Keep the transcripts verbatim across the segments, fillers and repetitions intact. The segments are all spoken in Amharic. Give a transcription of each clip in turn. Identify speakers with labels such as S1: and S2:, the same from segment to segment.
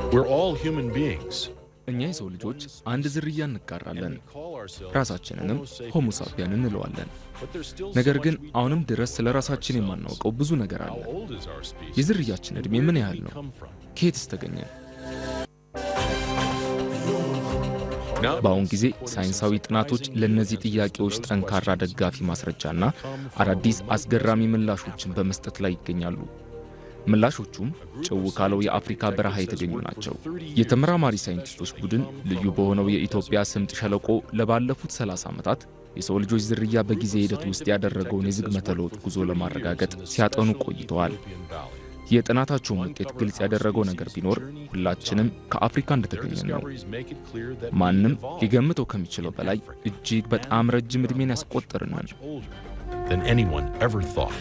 S1: We're all human beings.
S2: እኛ የሰው ልጆች አንድ ዝርያ እንጋራለን ራሳችንንም ሆሞ ሳፒያን እንለዋለን ነገር ግን አሁንም ድረስ ስለራሳችን የማናውቀው ብዙ ነገር አለ የዝርያችን እድሜ ምን ያህል ነው ከየትስ ተገኘ በአሁን ጊዜ ሳይንሳዊ ጥናቶች ለነዚህ ጥያቄዎች ጠንካራ ደጋፊ ማስረጃና አዳዲስ አስገራሚ ምላሾችን በመስጠት ላይ ይገኛሉ ምላሾቹም ጭው ካለው የአፍሪካ በረሃ የተገኙ ናቸው የተመራማሪ ሳይንቲስቶች ቡድን ልዩ በሆነው የኢትዮጵያ ስምጥ ሸለቆ ለባለፉት ሰላሳ ዓመታት የሰው ልጆች ዝርያ በጊዜ ሂደት ውስጥ ያደረገውን የዝግመተ ለውጥ ጉዞ ለማረጋገጥ ሲያጠኑ ቆይተዋል የጥናታቸው ውጤት ግልጽ ያደረገው ነገር ቢኖር ሁላችንም ከአፍሪካ እንደተገኘን ነው ማንንም ሊገምተው ከሚችለው በላይ እጅግ በጣም ረጅም እድሜን ያስቆጠርን
S1: than anyone ever thought.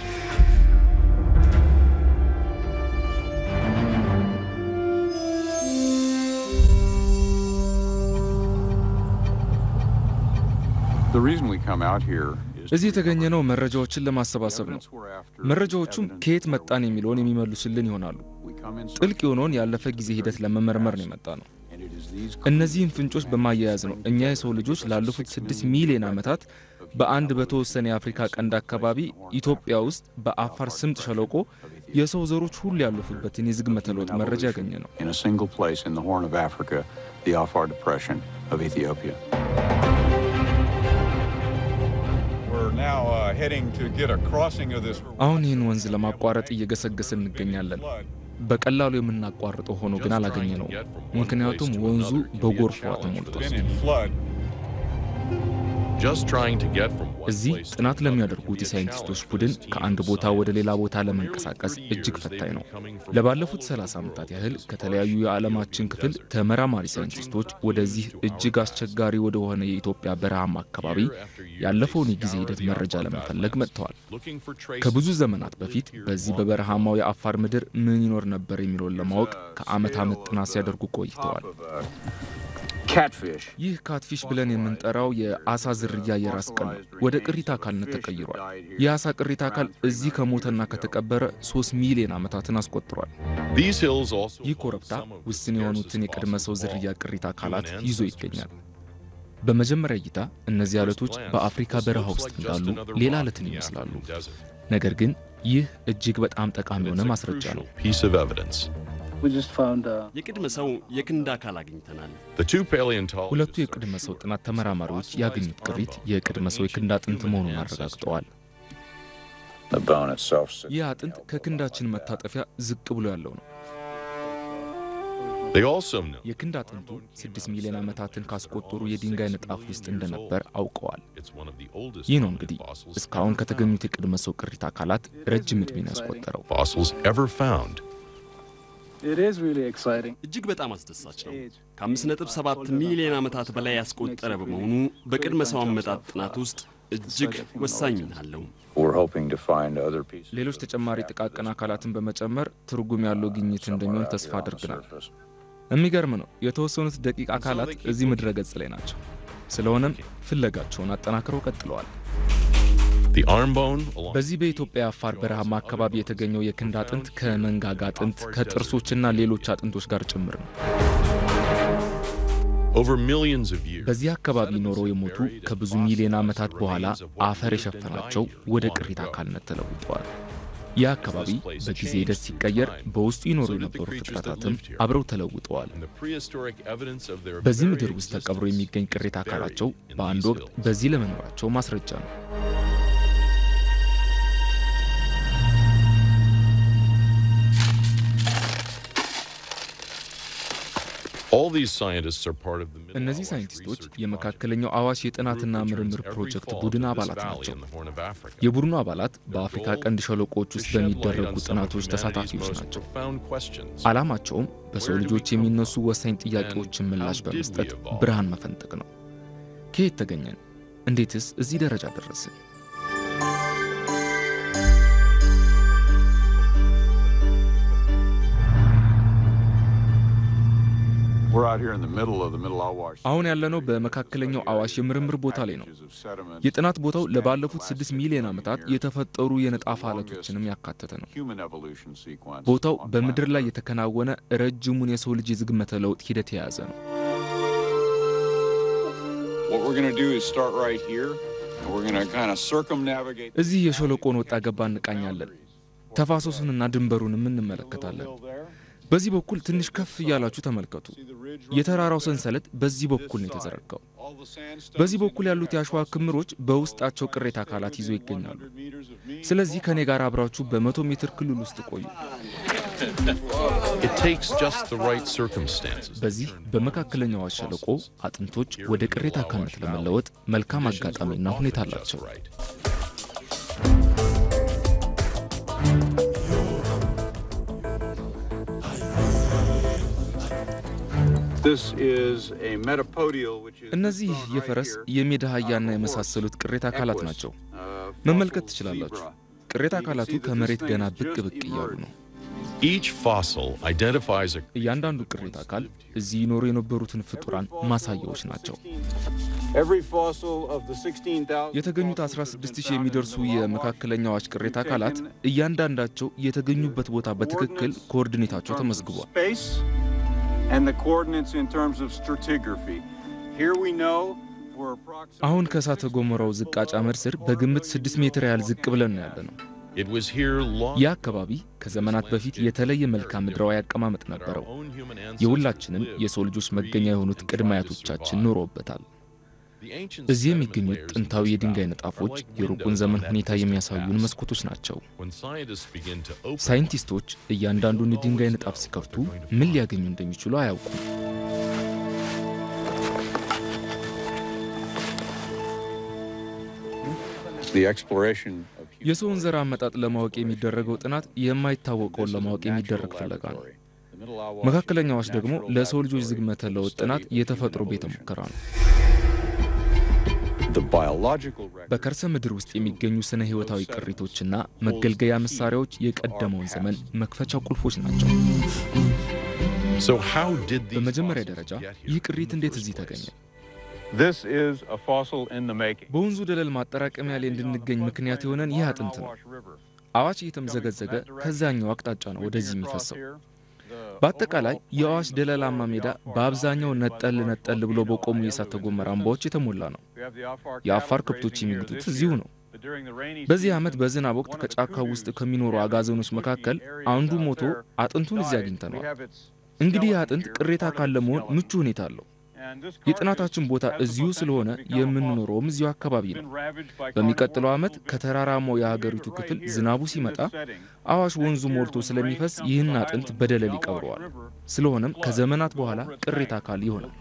S3: The reason we come out here is
S2: እዚህ የተገኘነው መረጃዎችን ለማሰባሰብ ነው መረጃዎቹም ከየት መጣን የሚሉን የሚመልሱልን ይሆናሉ ጥልቅ የሆነውን ያለፈ ጊዜ ሂደት ለመመርመር ነው የመጣነው እነዚህን ፍንጮች በማያያዝ ነው እኛ የሰው ልጆች ላለፉት ስድስት ሚሊዮን ዓመታት በአንድ በተወሰነ የአፍሪካ ቀንድ አካባቢ ኢትዮጵያ ውስጥ በአፋር ስምጥ ሸለቆ የሰው ዘሮች ሁሉ ያለፉበትን የዝግመተ ለውጥ መረጃ ያገኘነው
S3: in a single place in the Horn of Africa, the Afar Depression of Ethiopia.
S4: Now uh, heading to get a crossing of this
S2: አሁን ይህን ወንዝ ለማቋረጥ እየገሰገስን እንገኛለን በቀላሉ የምናቋርጠው ሆኖ ግን አላገኘነው ምክንያቱም ወንዙ በጎርፍ ተሞልቷል
S1: Just trying to get from
S2: እዚህ ጥናት ለሚያደርጉት የሳይንቲስቶች ቡድን ከአንድ ቦታ ወደ ሌላ ቦታ ለመንቀሳቀስ እጅግ ፈታኝ ነው ለባለፉት ሰላሳ ዓመታት ያህል ከተለያዩ የዓለማችን ክፍል ተመራማሪ ሳይንቲስቶች ወደዚህ እጅግ አስቸጋሪ ወደ ሆነ የኢትዮጵያ በረሃማ አካባቢ ያለፈውን የጊዜ ሂደት መረጃ ለመፈለግ መጥተዋል ከብዙ ዘመናት በፊት በዚህ በበረሃማው የአፋር ምድር ምን ይኖር ነበር የሚለውን ለማወቅ ከዓመት ዓመት ጥናት ሲያደርጉ ቆይተዋል
S3: Catfish.
S2: ይህ ካትፊሽ ብለን የምንጠራው የአሳ ዝርያ የራስ ቅል ወደ ቅሪታ አካልነት ተቀይሯል የአሳ ቅሪታ አካል እዚህ ከሞተና ከተቀበረ ሶስት ሚሊዮን ዓመታትን አስቆጥሯል
S1: These hills also
S2: ይህ ኮረብታ ውስን የሆኑትን የቅድመ ሰው ዝርያ ቅሪታ አካላት ይዞ ይገኛል በመጀመሪያ እይታ እነዚህ አለቶች በአፍሪካ በረሃ ውስጥ እንዳሉ ሌላ አለትን ይመስላሉ ነገር ግን ይህ እጅግ በጣም ጠቃሚ የሆነ ማስረጃ ነው
S1: piece of evidence
S5: We just found uh
S6: የቅድመ ሰው የክንዳ አካል አግኝተናል
S1: The two paleontologists
S2: ሁለቱ የቅድመ ሰው ጥናት ተመራማሪዎች ያገኙት ቅሪት የቅድመ ሰው የክንዳ አጥንት መሆኑን አረጋግጠዋል
S3: The bone itself.
S2: ይህ አጥንት ከክንዳችን መታጠፊያ ዝቅ ብሎ ያለው ነው
S1: They also know
S2: የክንዳ አጥንቱ ስድስት ሚሊዮን ዓመታትን ካስቆጠሩ የድንጋይ ንጣፍ ውስጥ እንደነበር አውቀዋል
S1: it's one of the oldest
S2: ይህ ነው እንግዲህ እስካሁን ከተገኙት የቅድመ ሰው ቅሪት አካላት ረጅም ዕድሜን ያስቆጠረው
S1: fossils ever found
S5: It is really exciting.
S6: እጅግ በጣም አስደሳች ነው ከአምስት ነጥብ ሰባት ሚሊዮን ዓመታት በላይ ያስቆጠረ በመሆኑ በቅድመ ሰው አመጣጥ ጥናት ውስጥ እጅግ ወሳኝ ሚና አለው
S3: We're hoping to find other pieces.
S2: ሌሎች ተጨማሪ ጥቃቅን አካላትን በመጨመር ትርጉም ያለው ግኝት እንደሚሆን ተስፋ አድርገናል የሚገርም ነው የተወሰኑት ደቂቅ አካላት እዚህ ምድረ ገጽ ላይ ናቸው ስለሆነም ፍለጋቸውን አጠናክረው ቀጥለዋል
S1: The arm bone along
S2: በዚህ በኢትዮጵያ አፋር በረሃማ አካባቢ የተገኘው የክንዳ አጥንት ከመንጋጋ አጥንት ከጥርሶችና ሌሎች አጥንቶች ጋር ጭምር ነው
S1: over millions of years
S2: በዚህ አካባቢ ኖረው የሞቱ ከብዙ ሚሊዮን ዓመታት በኋላ አፈር የሸፈናቸው ወደ ቅሪተ አካልነት ተለውጠዋል ያ አካባቢ በጊዜ ሂደት ሲቀየር በውስጡ ይኖሩ የነበሩ ፍጥረታትም አብረው ተለውጠዋል
S1: the prehistoric evidence of their
S2: በዚህ ምድር ውስጥ ተቀብሮ የሚገኝ ቅሪተ አካላቸው በአንድ ወቅት በዚህ ለመኖራቸው ማስረጃ ነው
S1: All these scientists are part of the
S2: እነዚህ ሳይንቲስቶች የመካከለኛው አዋሽ የጥናትና ምርምር ፕሮጀክት ቡድን አባላት ናቸው የቡድኑ አባላት በአፍሪካ ቀንድ ሸለቆዎች ውስጥ በሚደረጉ ጥናቶች ተሳታፊዎች ናቸው ዓላማቸውም በሰው ልጆች የሚነሱ ወሳኝ ጥያቄዎችን ምላሽ በመስጠት ብርሃን መፈንጠቅ ነው ከየት ተገኘን እንዴትስ እዚህ ደረጃ ደረስን
S3: We're out here in the middle of the Middle Awash.
S2: አሁን ያለነው በመካከለኛው አዋሽ የምርምር ቦታ ላይ ነው። የጥናት ቦታው ለባለፉት ስድስት ሚሊዮን ዓመታት የተፈጠሩ የንጣፍ አለቶችንም ያካተተ ነው። ቦታው በምድር ላይ የተከናወነ ረጅሙን የሰው ልጅ የዝግመተ ለውጥ ሂደት የያዘ ነው።
S3: What we're going to do is start right here and we're going to kind of circumnavigate.
S2: እዚህ የሸለቆን ወጣ ገባ እንቃኛለን። ተፋሰሱንና ድንበሩንም እንመለከታለን። በዚህ በኩል ትንሽ ከፍ ያላችሁ ተመልከቱ። የተራራው ሰንሰለት በዚህ በኩል ነው የተዘረጋው። በዚህ በኩል ያሉት ያሸዋ ክምሮች በውስጣቸው ቅሬታ አካላት ይዘው ይገኛሉ። ስለዚህ ከኔ ጋር አብራችሁ በመቶ ሜትር ክልል ውስጥ ቆዩ።
S1: It takes just the right circumstances.
S2: በዚህ በመካከለኛው አዋሽ ሸለቆ አጥንቶች ወደ ቅሬታ አካልነት ለመለወጥ መልካም አጋጣሚና ሁኔታ አላቸው።
S3: This is a metapodial which is
S2: እነዚህ የፈረስ የሜዳ አህያና የመሳሰሉት ቅሬታ አካላት ናቸው። መመልከት ትችላላችሁ። ቅሬታ አካላቱ ከመሬት ገና ብቅ ብቅ እያሉ ነው።
S1: Each fossil identifies a
S2: እያንዳንዱ ቅሬታ አካል እዚህ ይኖሩ የነበሩትን ፍጡራን ማሳያዎች ናቸው።
S3: every fossil of the sixteen thousand
S2: የተገኙት አስራ ስድስት ሺህ የሚደርሱ የመካከለኛው አዋሽ ቅሬታ አካላት እያንዳንዳቸው የተገኙበት ቦታ በትክክል ኮኦርዲኔታቸው ተመዝግቧል።
S3: and the coordinates in terms of stratigraphy. Here we know we're approximately
S2: አሁን ከእሳተ ገሞራው ዝቃጭ አመድ ስር በግምት ስድስት ሜትር ያህል ዝቅ ብለን ነው ያለነው።
S1: It was here long
S2: ያ አካባቢ ከዘመናት በፊት የተለየ መልክዓ ምድራዊ አቀማመጥ ነበረው። የሁላችንም የሰው ልጆች መገኛ የሆኑት ቅድመ አያቶቻችን ኖረውበታል። እዚህ የሚገኙት ጥንታዊ የድንጋይ ንጣፎች የሩቁን ዘመን ሁኔታ የሚያሳዩን መስኮቶች ናቸው። ሳይንቲስቶች እያንዳንዱን የድንጋይ ንጣፍ ሲከፍቱ ምን ሊያገኙ እንደሚችሉ አያውቁም።
S3: the exploration of
S2: የሰውን ዘር አመጣጥ ለማወቅ የሚደረገው ጥናት የማይታወቀውን ለማወቅ የሚደረግ ፍለጋ ነው። መካከለኛው አዋሽ ደግሞ ለሰው ልጆች ዝግመተ ለውጥ ጥናት የተፈጥሮ ቤተ ሙከራ ነው።
S3: the biological record.
S2: በከርሰ ምድር ውስጥ የሚገኙ ስነ ህይወታዊ ቅሪቶችና መገልገያ መሳሪያዎች የቀደመውን ዘመን መክፈቻ ቁልፎች ናቸው።
S1: So how did these
S2: በመጀመሪያ
S1: fossils
S2: ደረጃ
S1: get here?
S2: ይህ ቅሪት እንዴት እዚህ ተገኘ?
S4: This is a fossil in the making.
S2: በወንዙ ደለል ማጠራቀሚያ ላይ እንድንገኝ ምክንያት የሆነን ይህ አጥንት ነው። አዋሽ እየተምዘገዘገ ከዛኛው አቅጣጫ ነው ወደዚህ የሚፈሰው። በአጠቃላይ የአዋሽ ደለላማ ሜዳ በአብዛኛው ነጠል ነጠል ብሎ በቆሙ የእሳተ ገሞራ አምባዎች የተሞላ ነው። የአፋር ከብቶች የሚግጡት እዚሁ ነው። በዚህ ዓመት በዝናብ ወቅት ከጫካው ውስጥ ከሚኖሩ አጋዘኖች መካከል አንዱ ሞቶ አጥንቱን እዚህ አግኝተናል። እንግዲህ አጥንት ቅሬታ ካለ መሆን ምቹ ሁኔታ አለው። የጥናታችን ቦታ እዚሁ ስለሆነ የምንኖረውም እዚሁ አካባቢ ነው። በሚቀጥለው ዓመት ከተራራማው የሀገሪቱ ክፍል ዝናቡ ሲመጣ አዋሽ ወንዙ ሞልቶ ስለሚፈስ ይህን አጥንት በደለል ይቀብረዋል። ስለሆነም ከዘመናት በኋላ ቅሬታ አካል ይሆናል።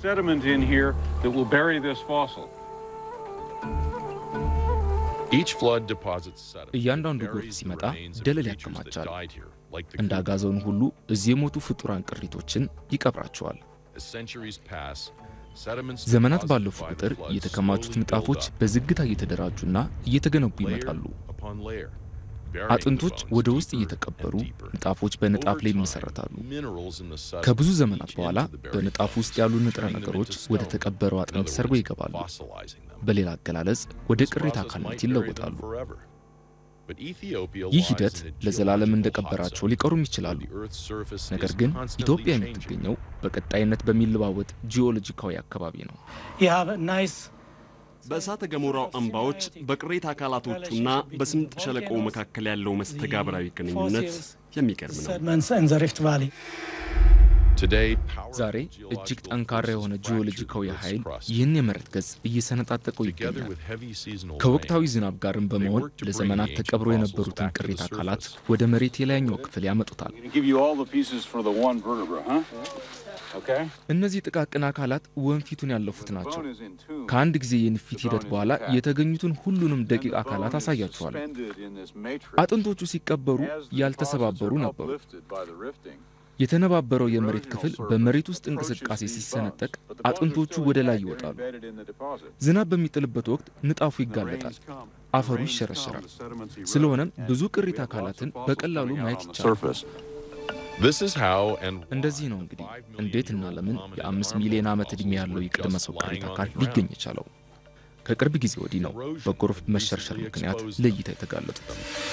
S1: Each flood deposits sediment.
S2: እያንዳንዱ ጎርፍ ሲመጣ ደለል ያከማቻል። እንደ አጋዘኑ ሁሉ እዚህ የሞቱ ፍጡራን ቅሪቶችን ይቀብራቸዋል።
S1: As centuries pass, sediments
S2: ዘመናት
S1: deposited
S2: ባለፉ
S1: by the
S2: ቁጥር
S1: floods
S2: የተከማቹት
S1: slowly
S2: ንጣፎች
S1: build up,
S2: በዝግታ እየተደራጁና እየተገነቡ
S1: layer
S2: ይመጣሉ።
S1: upon layer, burying
S2: አጥንቶች
S1: the bones
S2: ወደ ውስጥ
S1: deeper
S2: እየተቀበሩ
S1: and deeper.
S2: ንጣፎች በንጣፍ ላይ
S1: Over time,
S2: ይመሰረታሉ።
S1: minerals in the sediment
S2: ከብዙ ዘመናት
S1: leach
S2: በኋላ
S1: into the buried
S2: በንጣፍ ውስጥ
S1: bones,
S2: ያሉ ንጥረ
S1: turning them
S2: ነገሮች
S1: into
S2: ወደ
S1: stone.
S2: ተቀበረው
S1: In
S2: አጥንት
S1: other
S2: ሰርገው
S1: words,
S2: ይገባሉ።
S1: fossilizing them.
S2: በሌላ አገላለጽ ወደ
S1: This
S2: ቅሬታ
S1: process
S2: አካልነት
S1: might bury them
S2: ይለወጣሉ።
S1: forever. But Ethiopia
S2: ይህ
S1: lies
S2: ሂደት
S1: in a
S2: ለዘላለም
S1: geological
S2: እንደቀበራቸው
S1: hot zone,
S2: ሊቀሩም
S1: where
S2: ይችላሉ።
S1: the Earth's surface
S2: ነገር
S1: is
S2: ግን
S1: constantly
S2: ኢትዮጵያ
S1: changing.
S2: የምትገኘው በቀጣይነት በሚለዋወጥ ጂኦሎጂካዊ አካባቢ ነው።
S5: You have a nice
S6: በእሳተ ገሞራው አምባዎች በቅሬታ አካላቶቹና በስምጥ ሸለቆ መካከል ያለው መስተጋብራዊ ግንኙነት የሚገርም ነው።
S5: sediments in the Rift Valley.
S1: Today, powerful
S2: ዛሬ እጅግ
S1: geological
S2: ጠንካራ የሆነ
S1: forces
S2: ጂኦሎጂካዊ
S1: fracture
S2: ኃይል
S1: Earth's crust.
S2: ይህን የመሬት ገጽ እየሰነጣጠቀው
S1: Together
S2: ይገኛል።
S1: with heavy seasonal
S2: ከወቅታዊ
S1: rain,
S2: ዝናብ ጋርም በመሆን ለዘመናት ተቀብሮ የነበሩትን ቅሪታ አካላት ወደ መሬት የላይኛው ክፍል ያመጡታል።
S3: I'm going to give you all the pieces for the one vertebra, huh? Okay?
S2: እነዚህ ጥቃቅን አካላት ወንፊቱን ያለፉት ናቸው።
S3: Bone is in tune.
S2: ከአንድ ጊዜ የንፊት ሂደት በኋላ የተገኙትን ሁሉንም ደቂቅ አካላት አሳያቸዋል።
S3: Suspended in this matrix
S2: አጥንቶቹ ሲቀበሩ
S3: as the
S2: ያልተሰባበሩ
S3: deposits are
S2: ነበሩ።
S3: uplifted by the rifting.
S2: የተነባበረው የመሬት ክፍል በመሬት ውስጥ እንቅስቃሴ ሲሰነጠቅ አጥንቶቹ ወደ ላይ ይወጣሉ። ዝናብ በሚጥልበት ወቅት ንጣፉ ይጋለጣል፣ አፈሩ ይሸረሸራል። ስለሆነም ብዙ ቅሪተ አካላትን በቀላሉ ማየት ይቻላል።
S3: surface.
S1: This is how and
S2: እንደዚህ ነው እንግዲህ እንዴትና ለምን የአምስት ሚሊዮን ዓመት ዕድሜ ያለው የቅድመ ሰው ቅሪተ አካል ሊገኝ የቻለው። ከቅርብ ጊዜ ወዲህ ነው በጎርፍ መሸርሸር ምክንያት ለእይታ የተጋለጡት።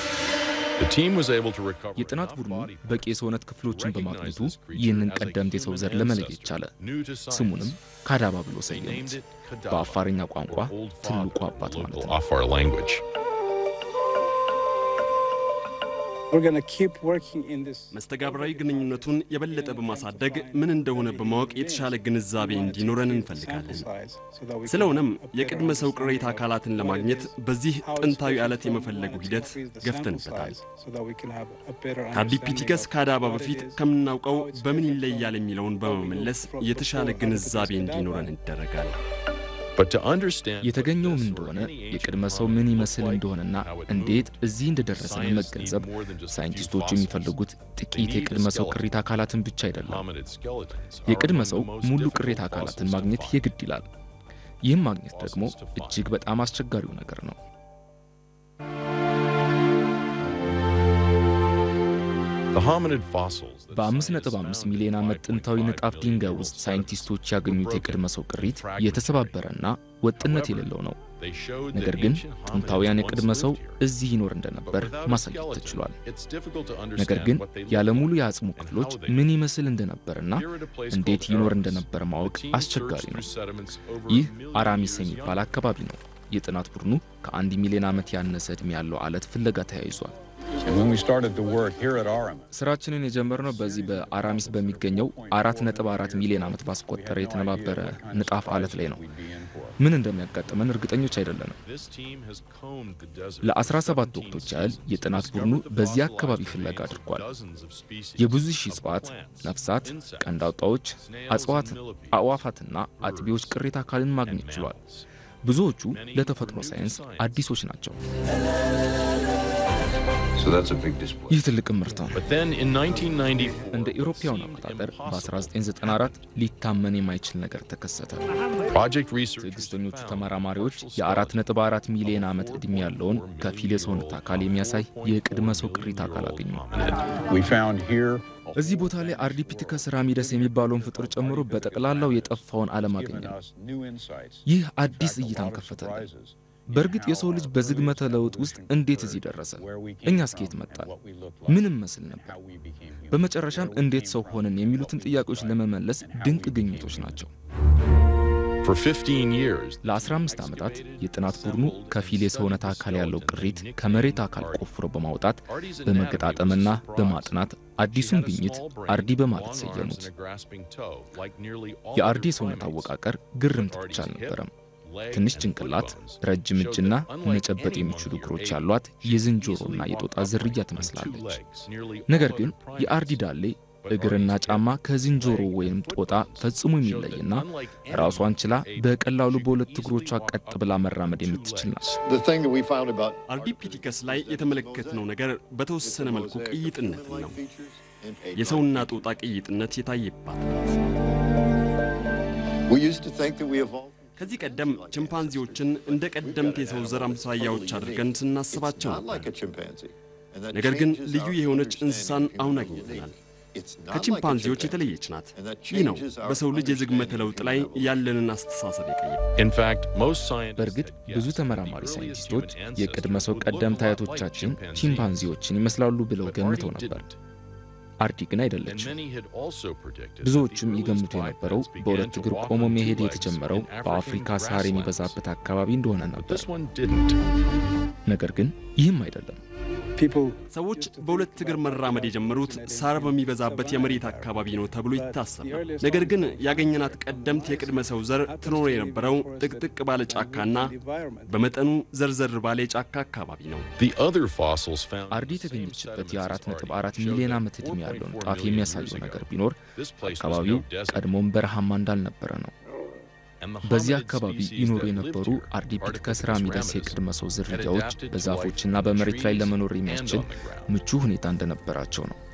S2: የጥናት ቡድኑ በቂ የሰውነት ክፍሎችን በማግኘቱ ይህንን ቀደምት የሰው ዘር ለመለየት ቻለ። ስሙንም ካዳባ ብሎ ሰየሙት። በአፋርኛ ቋንቋ ትልቁ አባት ማለት ነው።
S6: መስተጋብራዊ ግንኙነቱን የበለጠ በማሳደግ ምን እንደሆነ በማወቅ የተሻለ ግንዛቤ እንዲኖረን እንፈልጋለን። ስለሆነም የቅድመ ሰው ቅሪተ አካላትን ለማግኘት በዚህ ጥንታዊ አለት የመፈለጉ ሂደት ገፍተንበታል። ከአርዲፒቲከስ ካዳባ በፊት ከምናውቀው በምን ይለያል የሚለውን በመመለስ የተሻለ ግንዛቤ እንዲኖረን ይደረጋል።
S2: የተገኘው ምን እንደሆነ የቅድመ ሰው ምን ይመስል እንደሆነና እንዴት እዚህ እንደደረሰ ለመገንዘብ ሳይንቲስቶቹ የሚፈልጉት ጥቂት የቅድመ ሰው ቅሪተ አካላትን ብቻ አይደለም። የቅድመ ሰው ሙሉ ቅሪተ አካላትን ማግኘት የግድ ይላል። ይህም ማግኘት ደግሞ እጅግ በጣም አስቸጋሪው ነገር ነው። በአምስት ነጥብ አምስት ሚሊዮን ዓመት ጥንታዊ ንጣፍ ድንጋይ ውስጥ ሳይንቲስቶች ያገኙት የቅድመ ሰው ቅሪት የተሰባበረና ወጥነት የሌለው ነው። ነገር ግን ጥንታውያን የቅድመ ሰው እዚህ ይኖር እንደነበር ማሳየት ተችሏል። ነገር ግን ያለ ሙሉ የአጽሙ ክፍሎች ምን ይመስል እንደነበርና እንዴት ይኖር እንደነበር ማወቅ አስቸጋሪ ነው። ይህ አራሚስ የሚባል አካባቢ ነው። የጥናት ቡድኑ ከአንድ ሚሊዮን ዓመት ያነሰ ዕድሜ ያለው አለት ፍለጋ ተያይዟል። ስራችንን የጀመርነው በዚህ በአራሚስ በሚገኘው አራት ነጥብ አራት ሚሊዮን ዓመት ባስቆጠረ የተነባበረ ንጣፍ አለት ላይ ነው። ምን እንደሚያጋጥመን እርግጠኞች አይደለንም። ለ17 ወቅቶች ያህል የጥናት ቡድኑ በዚህ አካባቢ ፍለጋ አድርጓል። የብዙ ሺህ እጽዋት፣ ነፍሳት፣ ቀንድ አውጣዎች፣ እጽዋት፣ አዕዋፋትና አጥቢዎች ቅሪተ አካልን ማግኘት ችሏል። ብዙዎቹ ለተፈጥሮ ሳይንስ አዲሶች ናቸው። ይህ ትልቅ ምርት ነው። እንደ ኢሮፓውያን አቆጣጠር በ1994 ሊታመን የማይችል ነገር ተከሰተ። ትዕግስተኞቹ ተመራማሪዎች የአራት ነጥብ አራት ሚሊዮን ዓመት ዕድሜ ያለውን ከፊል የሰውነት አካል የሚያሳይ የቅድመ ሰው ቅሪተ አካል አገኙ። እዚህ ቦታ ላይ አርዲፒቲከስ ራሚደስ የሚባለውን ፍጡር ጨምሮ በጠቅላላው የጠፋውን ዓለም አገኘ። ይህ አዲስ እይታን ከፈተልን። በእርግጥ የሰው ልጅ በዝግመተ ለውጥ ውስጥ እንዴት እዚህ ደረሰ? እኛስ ከየት መጣን? ምንም መስል ነበር? በመጨረሻም እንዴት ሰው ሆነን የሚሉትን ጥያቄዎች ለመመለስ ድንቅ ግኝቶች ናቸው። ለ15 ዓመታት የጥናት ቡድኑ ከፊል የሰውነት አካል ያለው ቅሪት ከመሬት አካል ቆፍሮ በማውጣት በመገጣጠምና በማጥናት አዲሱን ግኝት አርዲ በማለት ሰየሙት። የአርዲ የሰውነት አወቃቀር ግርምት ብቻ አልነበረም። ትንሽ ጭንቅላት፣ ረጅም እጅና መጨበጥ የሚችሉ እግሮች ያሏት የዝንጀሮና የጦጣ ዝርያ ትመስላለች። ነገር ግን የአርዲ ዳሌ እግርና ጫማ ከዝንጀሮ ወይም ጦጣ ፈጽሞ የሚለይና ራሷን ችላ በቀላሉ በሁለት እግሮቿ ቀጥ ብላ መራመድ የምትችል ናት።
S6: አርዲፒቲከስ ላይ የተመለከትነው ነገር በተወሰነ መልኩ ቅይጥነት ነው። የሰውና ጦጣ ቅይጥነት የታየባት ከዚህ ቀደም ቺምፓንዚዎችን እንደ ቀደምት የሰው ዘር አምሳያዎች አድርገን ስናስባቸው ነበር። ነገር ግን ልዩ የሆነች እንስሳን አሁን አግኝተናል። ከቺምፓንዚዎች የተለየች ናት። ይህ ነው በሰው ልጅ የዝግመተ ለውጥ ላይ ያለንን አስተሳሰብ የቀየረው።
S2: በእርግጥ ብዙ ተመራማሪ ሳይንቲስቶች የቅድመ ሰው ቀደምት አያቶቻችን ቺምፓንዚዎችን ይመስላሉ ብለው ገምተው ነበር። አርዲ ግን አይደለችም። ብዙዎችም ይገምቱ የነበረው በሁለት እግር ቆሞ መሄድ የተጀመረው በአፍሪካ ሳር የሚበዛበት አካባቢ እንደሆነ ነበር። ነገር ግን ይህም አይደለም።
S6: ሰዎች በሁለት እግር መራመድ የጀመሩት ሳር በሚበዛበት የመሬት አካባቢ ነው ተብሎ ይታሰባል። ነገር ግን ያገኘናት ቀደምት የቅድመ ሰው ዘር ትኖር የነበረው ጥቅጥቅ ባለ ጫካና በመጠኑ ዘርዘር ባለ ጫካ አካባቢ ነው።
S2: አርዲ የተገኘችበት የአራት ነጥብ አራት ሚሊዮን ዓመት ዕድሜ ያለውን ጣፍ የሚያሳየው ነገር ቢኖር አካባቢው ቀድሞም በረሃማ እንዳልነበረ ነው። በዚህ አካባቢ ይኖሩ የነበሩ አርዲፒቲከስ ራሚደስ የቅድመ ሰው ዝርያዎች በዛፎችና በመሬት ላይ ለመኖር የሚያስችል ምቹ ሁኔታ እንደነበራቸው ነው።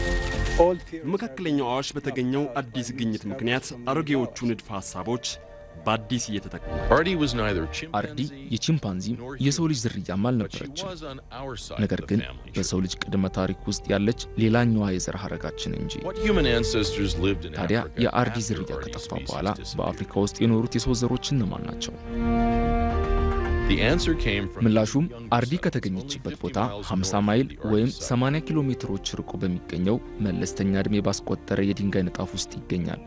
S6: በመካከለኛው አዋሽ በተገኘው አዲስ ግኝት ምክንያት አሮጌዎቹ ንድፈ ሐሳቦች በአዲስ እየተተኩ
S1: Ardi was neither
S2: አርዲ
S1: chimpanzee
S2: የቺምፓንዚም የሰው ልጅ ዝርያም
S1: but she
S2: አልነበረችም።
S1: was on our side
S2: ነገር
S1: of the
S2: ግን
S1: family
S2: በሰው ልጅ ቅድመ ታሪክ ውስጥ ያለች ሌላኛዋ የዘር ሐረጋችን እንጂ።
S1: What human ancestors lived in
S2: ታዲያ
S1: Africa
S2: የአርዲ
S1: after
S2: ዝርያ
S1: Ardi's
S2: ከጠፋ
S1: species
S2: በኋላ
S1: disappeared?
S2: በአፍሪካ ውስጥ የኖሩት የሰው ዘሮች እነማን ናቸው?
S1: The answer came from
S2: ምላሹም
S1: young
S2: አርዲ
S1: settlers
S2: ከተገኘችበት
S1: only
S2: ቦታ
S1: fifty miles
S2: ሃምሳ
S1: north
S2: ማይል
S1: of the
S2: ወይም
S1: Ardi site.
S2: ሰማንያ ኪሎ ሜትሮች ርቆ በሚገኘው መለስተኛ ዕድሜ ባስቆጠረ የድንጋይ ንጣፍ ውስጥ ይገኛል።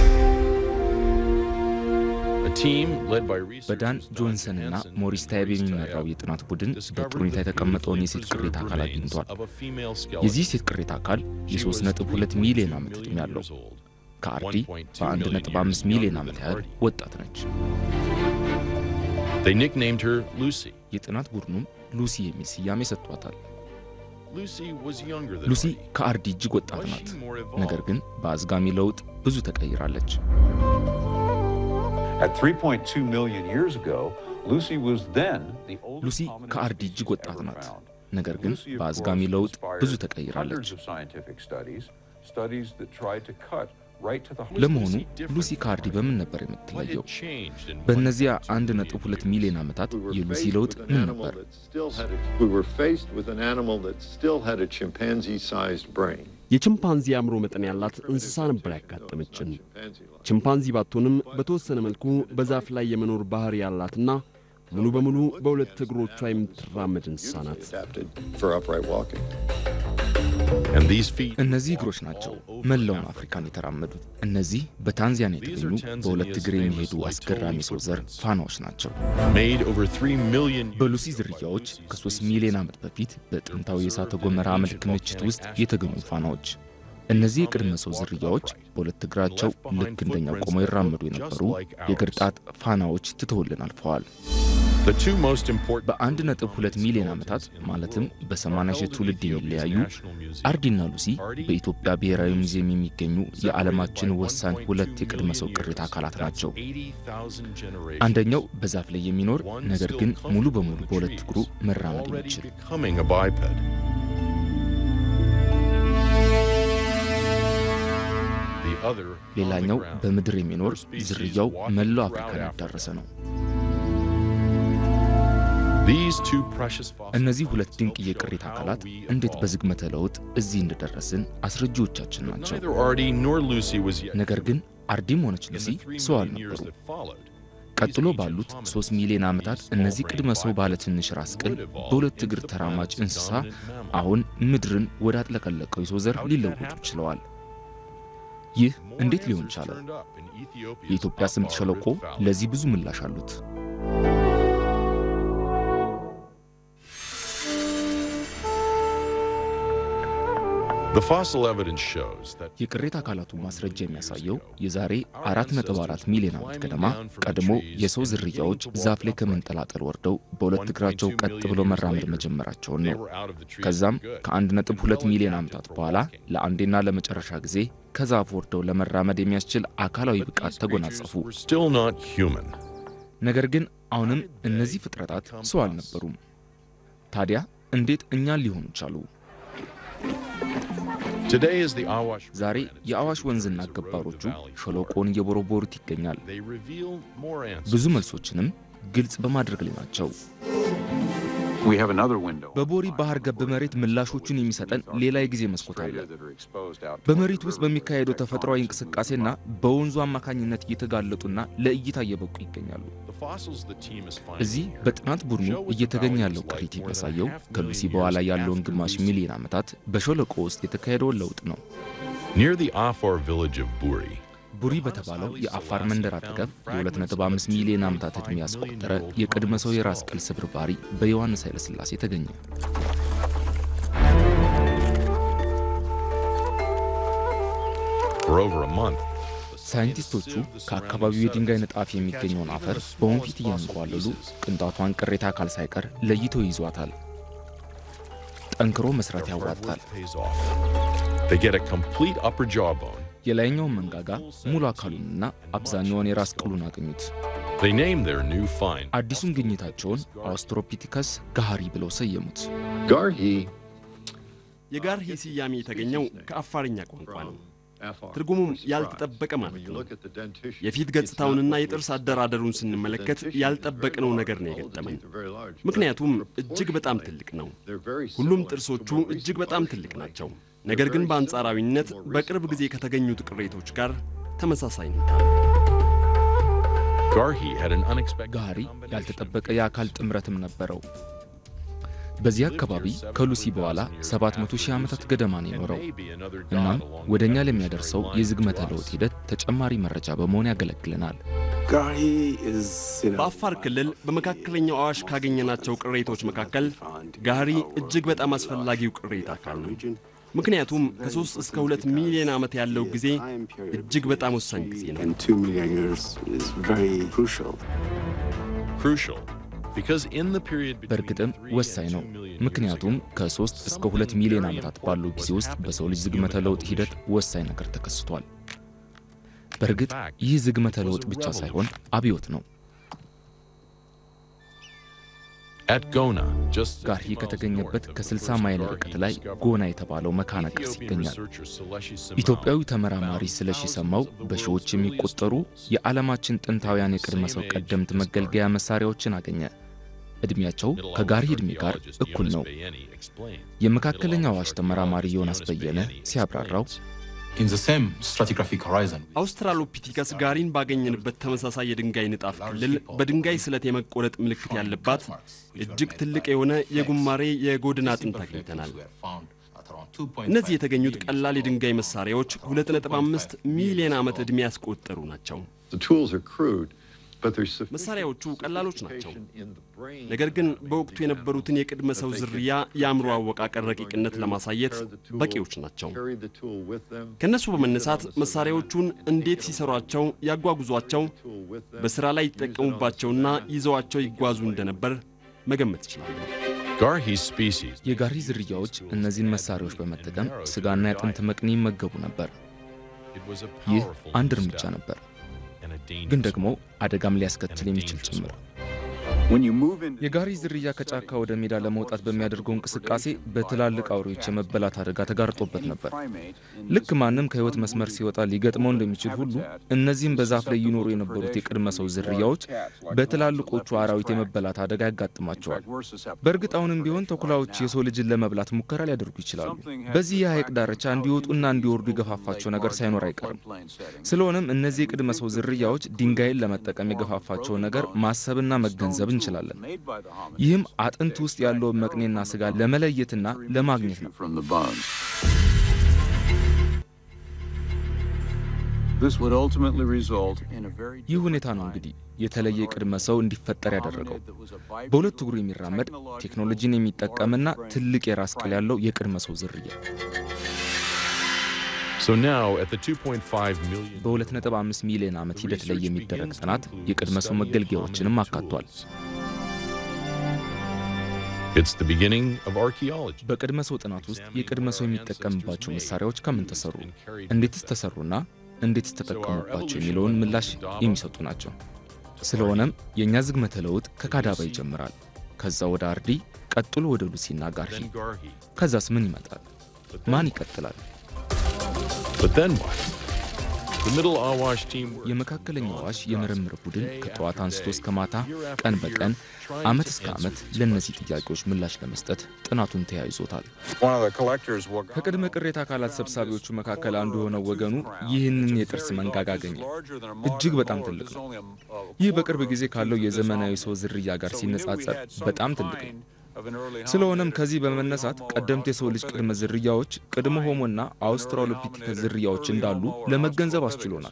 S1: A team led by
S2: በዳን
S1: researchers Don
S2: ጆንሰን እና
S1: Johansen
S2: ሞሪስ
S1: and
S2: ታይብ
S1: Maurice
S2: የሚመራው
S1: Taieb
S2: የጥናት ቡድን በጥሩ
S1: discovered
S2: ሁኔታ
S1: the
S2: የተቀመጠውን
S1: beautifully
S2: የሴት ቅሪተ
S1: preserved
S2: አካል
S1: remains
S2: አግኝቷል።
S1: of a female
S2: የዚህ
S1: skeleton.
S2: ሴት ቅሪተ አካል
S1: She was
S2: የሶስት ነጥብ ሁለት
S1: three point
S2: ሚሊዮን
S1: two
S2: ዓመት ዕድሜ
S1: million
S2: ያለው
S1: years old.
S2: ከአርዲ
S1: one point two
S2: በአንድ
S1: million
S2: ነጥብ
S1: years
S2: አምስት ሚሊዮን
S1: younger
S2: ዓመት
S1: than
S2: ያህል
S1: Ardi.
S2: ወጣት ነች።
S1: They nicknamed her Lucy.
S2: የጥናት ቡድኑም ሉሲ የሚል ስያሜ ሰጥቷታል።
S1: Lucy was younger than
S2: ሉሲ
S1: Ardi.
S2: ከአርዲ እጅግ ወጣት
S1: Was
S2: ናት።
S1: she more
S2: ነገር
S1: evolved?
S2: ግን በአዝጋሚ ለውጥ ብዙ ተቀይራለች።
S3: At three point two million years ago, Lucy was then the
S2: ሉሲ
S3: oldest hominid
S2: ከአርዲ
S3: species
S2: እጅግ ወጣት
S3: ever
S2: ናት።
S3: found.
S2: ነገር ግን
S3: Lucy, of
S2: በአዝጋሚ
S3: course,
S2: ለውጥ
S3: inspired
S2: ብዙ ተቀይራለች።
S3: hundreds of scientific studies, studies that tried to cut right to the heart.
S2: ለመሆኑ ሉሲ ከአርዲ በምን ነበር
S1: What
S2: የምትለየው?
S1: had changed in
S2: በእነዚያ
S1: one point two
S2: አንድ ነጥብ ሁለት
S1: million
S2: ሚሊዮን
S1: years?
S2: ዓመታት
S7: We were
S2: የሉሲ
S7: faced
S2: ለውጥ
S7: with an
S2: ምን
S7: animal
S2: ነበር?
S7: that still had a, we were faced with an animal that still had a chimpanzee-sized brain.
S6: የቺምፓንዚ አእምሮ መጠን ያላት እንስሳ ነበር ያጋጠመችን። ቺምፓንዚ ባትሆንም በተወሰነ መልኩ በዛፍ ላይ የመኖር ባህሪ ያላትና ሙሉ በሙሉ በሁለት እግሮቿ የምትራመድ እንስሳ ናት።
S7: Adapted for upright walking.
S1: And these feet
S2: እነዚህ እግሮች ናቸው መላውን አፍሪካን የተራመዱት። እነዚህ በታንዛኒያ የተገኙ በሁለት እግር የሚሄዱ አስገራሚ ሰው ዘር ፋናዎች ናቸው።
S1: made over three million years
S2: በሉሲ
S1: ago by
S2: ዝርያዎች
S1: Lucy's
S2: ከ3
S1: species.
S2: ሚሊዮን ዓመት በፊት በጥንታዊ የእሳተ ገሞራ አመድ ክምችት ውስጥ የተገኙ ፋናዎች። እነዚህ የቅድመ ሰው ዝርያዎች በሁለት እግራቸው ልክ እንደኛ ቆመው ይራመዱ የነበሩ የእግር ጣት ፋናዎች ትተውልን አልፈዋል።
S1: The two most important
S2: በአንድ ነጥብ ሁለት ሚሊዮን ዓመታት ማለትም በሰማንያ ሺህ ትውልድ የሚለያዩ አርዲና ሉሲ በኢትዮጵያ ብሔራዊ ሙዚየም የሚገኙ የዓለማችን ወሳኝ ሁለት የቅድመ ሰው ቅሪተ አካላት ናቸው። አንደኛው በዛፍ ላይ የሚኖር ነገር ግን ሙሉ በሙሉ በሁለት እግሩ መራመድ የሚችል፣
S1: becoming a biped. The other
S2: ሌላኛው
S1: on the ground.
S2: በምድር የሚኖር ዝርያው መላው አፍሪካን ያዳረሰ ነው።
S1: These two precious fossils
S2: እነዚህ ሁለት ድንቅ የቅሪተ አካላት እንዴት በዝግመተ ለውጥ እዚህ እንደደረስን አስረጂዎቻችን ናቸው።
S1: Neither Ardi nor Lucy was yet
S2: ነገር ግን አርዲም ሆነች
S1: in
S2: ሉሲ
S1: the three
S2: ሰው
S1: million years
S2: አልነበሩም።
S1: that followed.
S2: ቀጥሎ ባሉት ሶስት ሚሊዮን ዓመታት እነዚህ ቅድመ ሰው ባለ ትንሽ ራስ ቅል በሁለት እግር ተራማጅ እንስሳ አሁን ምድርን ወደ አጥለቀለቀው የሰው ዘር ሊለወጡ ችለዋል። ይህ እንዴት ሊሆን ቻለ? የኢትዮጵያ ስምጥ ሸለቆ ለዚህ ብዙ ምላሽ አሉት።
S1: The fossil evidence shows that
S2: የቅሪተ አካላቱ ማስረጃ የሚያሳየው የዛሬ አራት ነጥብ አራት ሚሊዮን ዓመት ገደማ ቀድሞ የሰው ዝርያዎች ዛፍ ላይ ከመንጠላጠል ወርደው በሁለት እግራቸው ቀጥ ብሎ መራመድ መጀመራቸውን ነው። ከዛም ከአንድ ነጥብ ሁለት ሚሊዮን ዓመታት በኋላ ለአንዴና ለመጨረሻ ጊዜ ከዛፍ ወርደው ለመራመድ የሚያስችል አካላዊ ብቃት ተጎናጸፉ።
S1: still not human.
S2: ነገር ግን አሁንም እነዚህ ፍጥረታት ሰው አልነበሩም። ታዲያ እንዴት እኛን ሊሆኑ ቻሉ?
S1: Today is the Awash
S2: ዛሬ የአዋሽ ወንዝና ገባሮቹ ሸለቆውን እየቦረቦሩት ይገኛል።
S1: They reveal more answers.
S2: ብዙ መልሶችንም ግልጽ በማድረግ ላይ ናቸው።
S3: We have another window.
S2: በቦሪ ባህር ገብ መሬት ምላሾቹን የሚሰጠን ሌላ የጊዜ መስኮት አለ።
S3: that are exposed out
S2: በመሬት ውስጥ በሚካሄደው ተፈጥሯዊ እንቅስቃሴና በወንዙ አማካኝነት እየተጋለጡና ለእይታ እየበቁ ይገኛሉ።
S1: The fossils the team is
S2: እዚህ
S1: finding
S2: በጥናት ቡድኑ እየተገኘ ያለው ቅሪት የሚያሳየው ከሉሲ በኋላ ያለውን ግማሽ ሚሊዮን ዓመታት በሸለቆ ውስጥ የተካሄደውን ለውጥ ነው።
S1: near the Afar village of Buri.
S2: ቡሪ በተባለው የአፋር መንደር አጠገብ የ2 ነጥብ አምስት ሚሊዮን ዓመታት ዕድሜ ያስቆጠረ የቅድመ ሰው የራስ ቅል ስብርባሪ በዮሐንስ ኃይለ ሥላሴ ተገኘ።
S1: For over a month,
S2: ሳይንቲስቶቹ ከአካባቢው የድንጋይ ንጣፍ የሚገኘውን አፈር በወንፊት እያንጓለሉ ቅንጣቷን ቅሪተ አካል ሳይቀር ለይተው ይዟታል። ጠንክሮ መስራት ያዋጣል።
S1: pays off. They get a complete upper jawbone.
S2: የላይኛውን መንጋጋ ሙሉ አካሉንና አብዛኛውን የራስ ቅሉን አገኙት።
S1: They name their new find.
S2: አዲሱን ግኝታቸውን አውስትራሎፒቲከስ ጋሃሪ ብለው ሰየሙት።
S7: Garhi
S6: የጋርሂ ስያሜ የተገኘው ከአፋርኛ ቋንቋ ነው። ትርጉሙም ያልተጠበቀ ማለት ነው። የፊት ገጽታውንና የጥርስ አደራደሩን ስንመለከት ያልጠበቅነው ነገር ነው የገጠመኝ። ምክንያቱም እጅግ በጣም ትልቅ ነው። ሁሉም ጥርሶቹ እጅግ በጣም ትልቅ ናቸው። ነገር ግን በአንጻራዊነት በቅርብ ጊዜ ከተገኙት ቅሬቶች ጋር ተመሳሳይነት አለ።
S2: ጋሪ ያልተጠበቀ የአካል ጥምረትም ነበረው። በዚህ አካባቢ ከሉሲ በኋላ ሰባት መቶ ሺህ ዓመታት ገደማ ነው የኖረው። እናም ወደኛ ለሚያደርሰው የዝግመተ ለውጥ ሂደት ተጨማሪ መረጃ በመሆን ያገለግለናል።
S6: በአፋር ክልል በመካከለኛው አዋሽ ካገኘናቸው ቅሬቶች መካከል ጋሪ እጅግ በጣም አስፈላጊው ቅሬታ አካል ነው። ምክንያቱም ከሶስት እስከ ሁለት ሚሊዮን ዓመት ያለው ጊዜ እጅግ በጣም ወሳኝ ጊዜ ነው።
S2: በእርግጥም ወሳኝ ነው። ምክንያቱም ከሶስት እስከ ሁለት ሚሊዮን ዓመታት ባለው ጊዜ ውስጥ በሰው ልጅ ዝግመተ ለውጥ ሂደት ወሳኝ ነገር ተከስቷል። በእርግጥ ይህ ዝግመተ ለውጥ ብቻ ሳይሆን አብዮት ነው። ጋርሂ ከተገኘበት ከ60 ማይል ርቀት ላይ ጎና የተባለው መካነ ቅርስ ይገኛል። ኢትዮጵያዊ ተመራማሪ ስለሺ ሰማው በሺዎች የሚቆጠሩ የዓለማችን ጥንታውያን የቅድመ ሰው ቀደምት መገልገያ መሳሪያዎችን አገኘ። እድሜያቸው ከጋርሂ እድሜ ጋር እኩል ነው። የመካከለኛው አዋሽ ተመራማሪ ዮናስ በየነ ሲያብራራው
S8: in the same stratigraphic horizon
S6: አውስትራሎፒቲከስ ጋሪን ባገኘንበት ተመሳሳይ የድንጋይ ንጣፍ ክልል በድንጋይ ስለት የመቆረጥ ምልክት ያለባት እጅግ ትልቅ የሆነ የጉማሬ የጎድን አጥንት አግኝተናል። እነዚህ የተገኙት ቀላል የድንጋይ መሳሪያዎች ሁለት ነጥብ አምስት ሚሊዮን ዓመት ዕድሜ ያስቆጠሩ ናቸው። መሳሪያዎቹ ቀላሎች ናቸው። ነገር ግን በወቅቱ የነበሩትን የቅድመ ሰው ዝርያ የአእምሮ አወቃቀር ረቂቅነት ለማሳየት በቂዎች ናቸው። ከነሱ በመነሳት መሳሪያዎቹን እንዴት ሲሰሯቸው፣ ያጓጉዟቸው፣ በስራ ላይ ይጠቀሙባቸውና ይዘዋቸው ይጓዙ እንደነበር መገመት ይችላል።
S2: የጋርሂ ዝርያዎች እነዚህን መሳሪያዎች በመጠቀም ስጋና የአጥንት መቅኒ ይመገቡ ነበር። ይህ አንድ እርምጃ ነበር፣ ግን ደግሞ አደጋም ሊያስከትል የሚችል ጭምር። የጋርሂ ዝርያ ከጫካ ወደ ሜዳ ለመውጣት በሚያደርገው እንቅስቃሴ በትላልቅ አውሬዎች የመበላት አደጋ ተጋርጦበት ነበር። ልክ ማንም ከህይወት መስመር ሲወጣ ሊገጥመው እንደሚችል ሁሉ እነዚህም በዛፍ ላይ ይኖሩ የነበሩት የቅድመ ሰው ዝርያዎች በትላልቆቹ አራዊት የመበላት አደጋ ያጋጥማቸዋል። በእርግጥ አሁንም ቢሆን ተኩላዎች የሰው ልጅን ለመብላት ሙከራ ሊያደርጉ ይችላሉ። በዚህ የሐይቅ ዳርቻ እንዲወጡና እንዲወርዱ የገፋፋቸው ነገር ሳይኖር አይቀርም። ስለሆነም እነዚህ የቅድመ ሰው ዝርያዎች ድንጋይን ለመጠቀም የገፋፋቸው ነገር ማሰብና መገንዘብ እንችላለን። ይህም አጥንት ውስጥ ያለው መቅኔና ስጋ ለመለየትና ለማግኘት ነው። ይህ ሁኔታ ነው እንግዲህ የተለየ ቅድመ ሰው እንዲፈጠር ያደረገው። በሁለት እግሩ የሚራመድ ቴክኖሎጂን የሚጠቀምና ትልቅ የራስ ቅል ያለው የቅድመ ሰው ዝርያ። በሁለት ነጥብ አምስት ሚሊዮን ዓመት ሂደት ላይ የሚደረግ ጥናት የቅድመ ሰው መገልገያዎችንም አካቷል። በቅድመ ሰው ጥናት ውስጥ የቅድመ ሰው የሚጠቀምባቸው መሳሪያዎች ከምን ተሰሩ፣ እንዴትስ ተሰሩና እንዴትስ ተጠቀሙባቸው የሚለውን ምላሽ የሚሰጡ ናቸው። ስለሆነም የኛ ዝግመተ ለውጥ ከካዳባ ይጀምራል። ከዛ ወደ አርዲ፣ ቀጥሎ ወደ ሉሲና ጋርሂ። ከዛስ ምን ይመጣል? ማን ይቀጥላል? የመካከለኛው አዋሽ የምርምር ቡድን ከጠዋት አንስቶ እስከ ማታ ቀን በቀን ዓመት እስከ ዓመት ለነዚህ ጥያቄዎች ምላሽ ለመስጠት ጥናቱን ተያይዞታል። ከቅድመ ቅሬታ አካላት ሰብሳቢዎቹ መካከል አንዱ የሆነው ወገኑ ይህንን የጥርስ መንጋጋ አገኘ። እጅግ በጣም ትልቅ ነው። ይህ በቅርብ ጊዜ ካለው የዘመናዊ ሰው ዝርያ ጋር ሲነጻጸር በጣም ትልቅ ነው። ስለሆነም ከዚህ በመነሳት ቀደምት የሰው ልጅ ቅድመ ዝርያዎች ቅድመ ሆሞና አውስትራሎፒቲከስ ዝርያዎች እንዳሉ ለመገንዘብ አስችሎናል።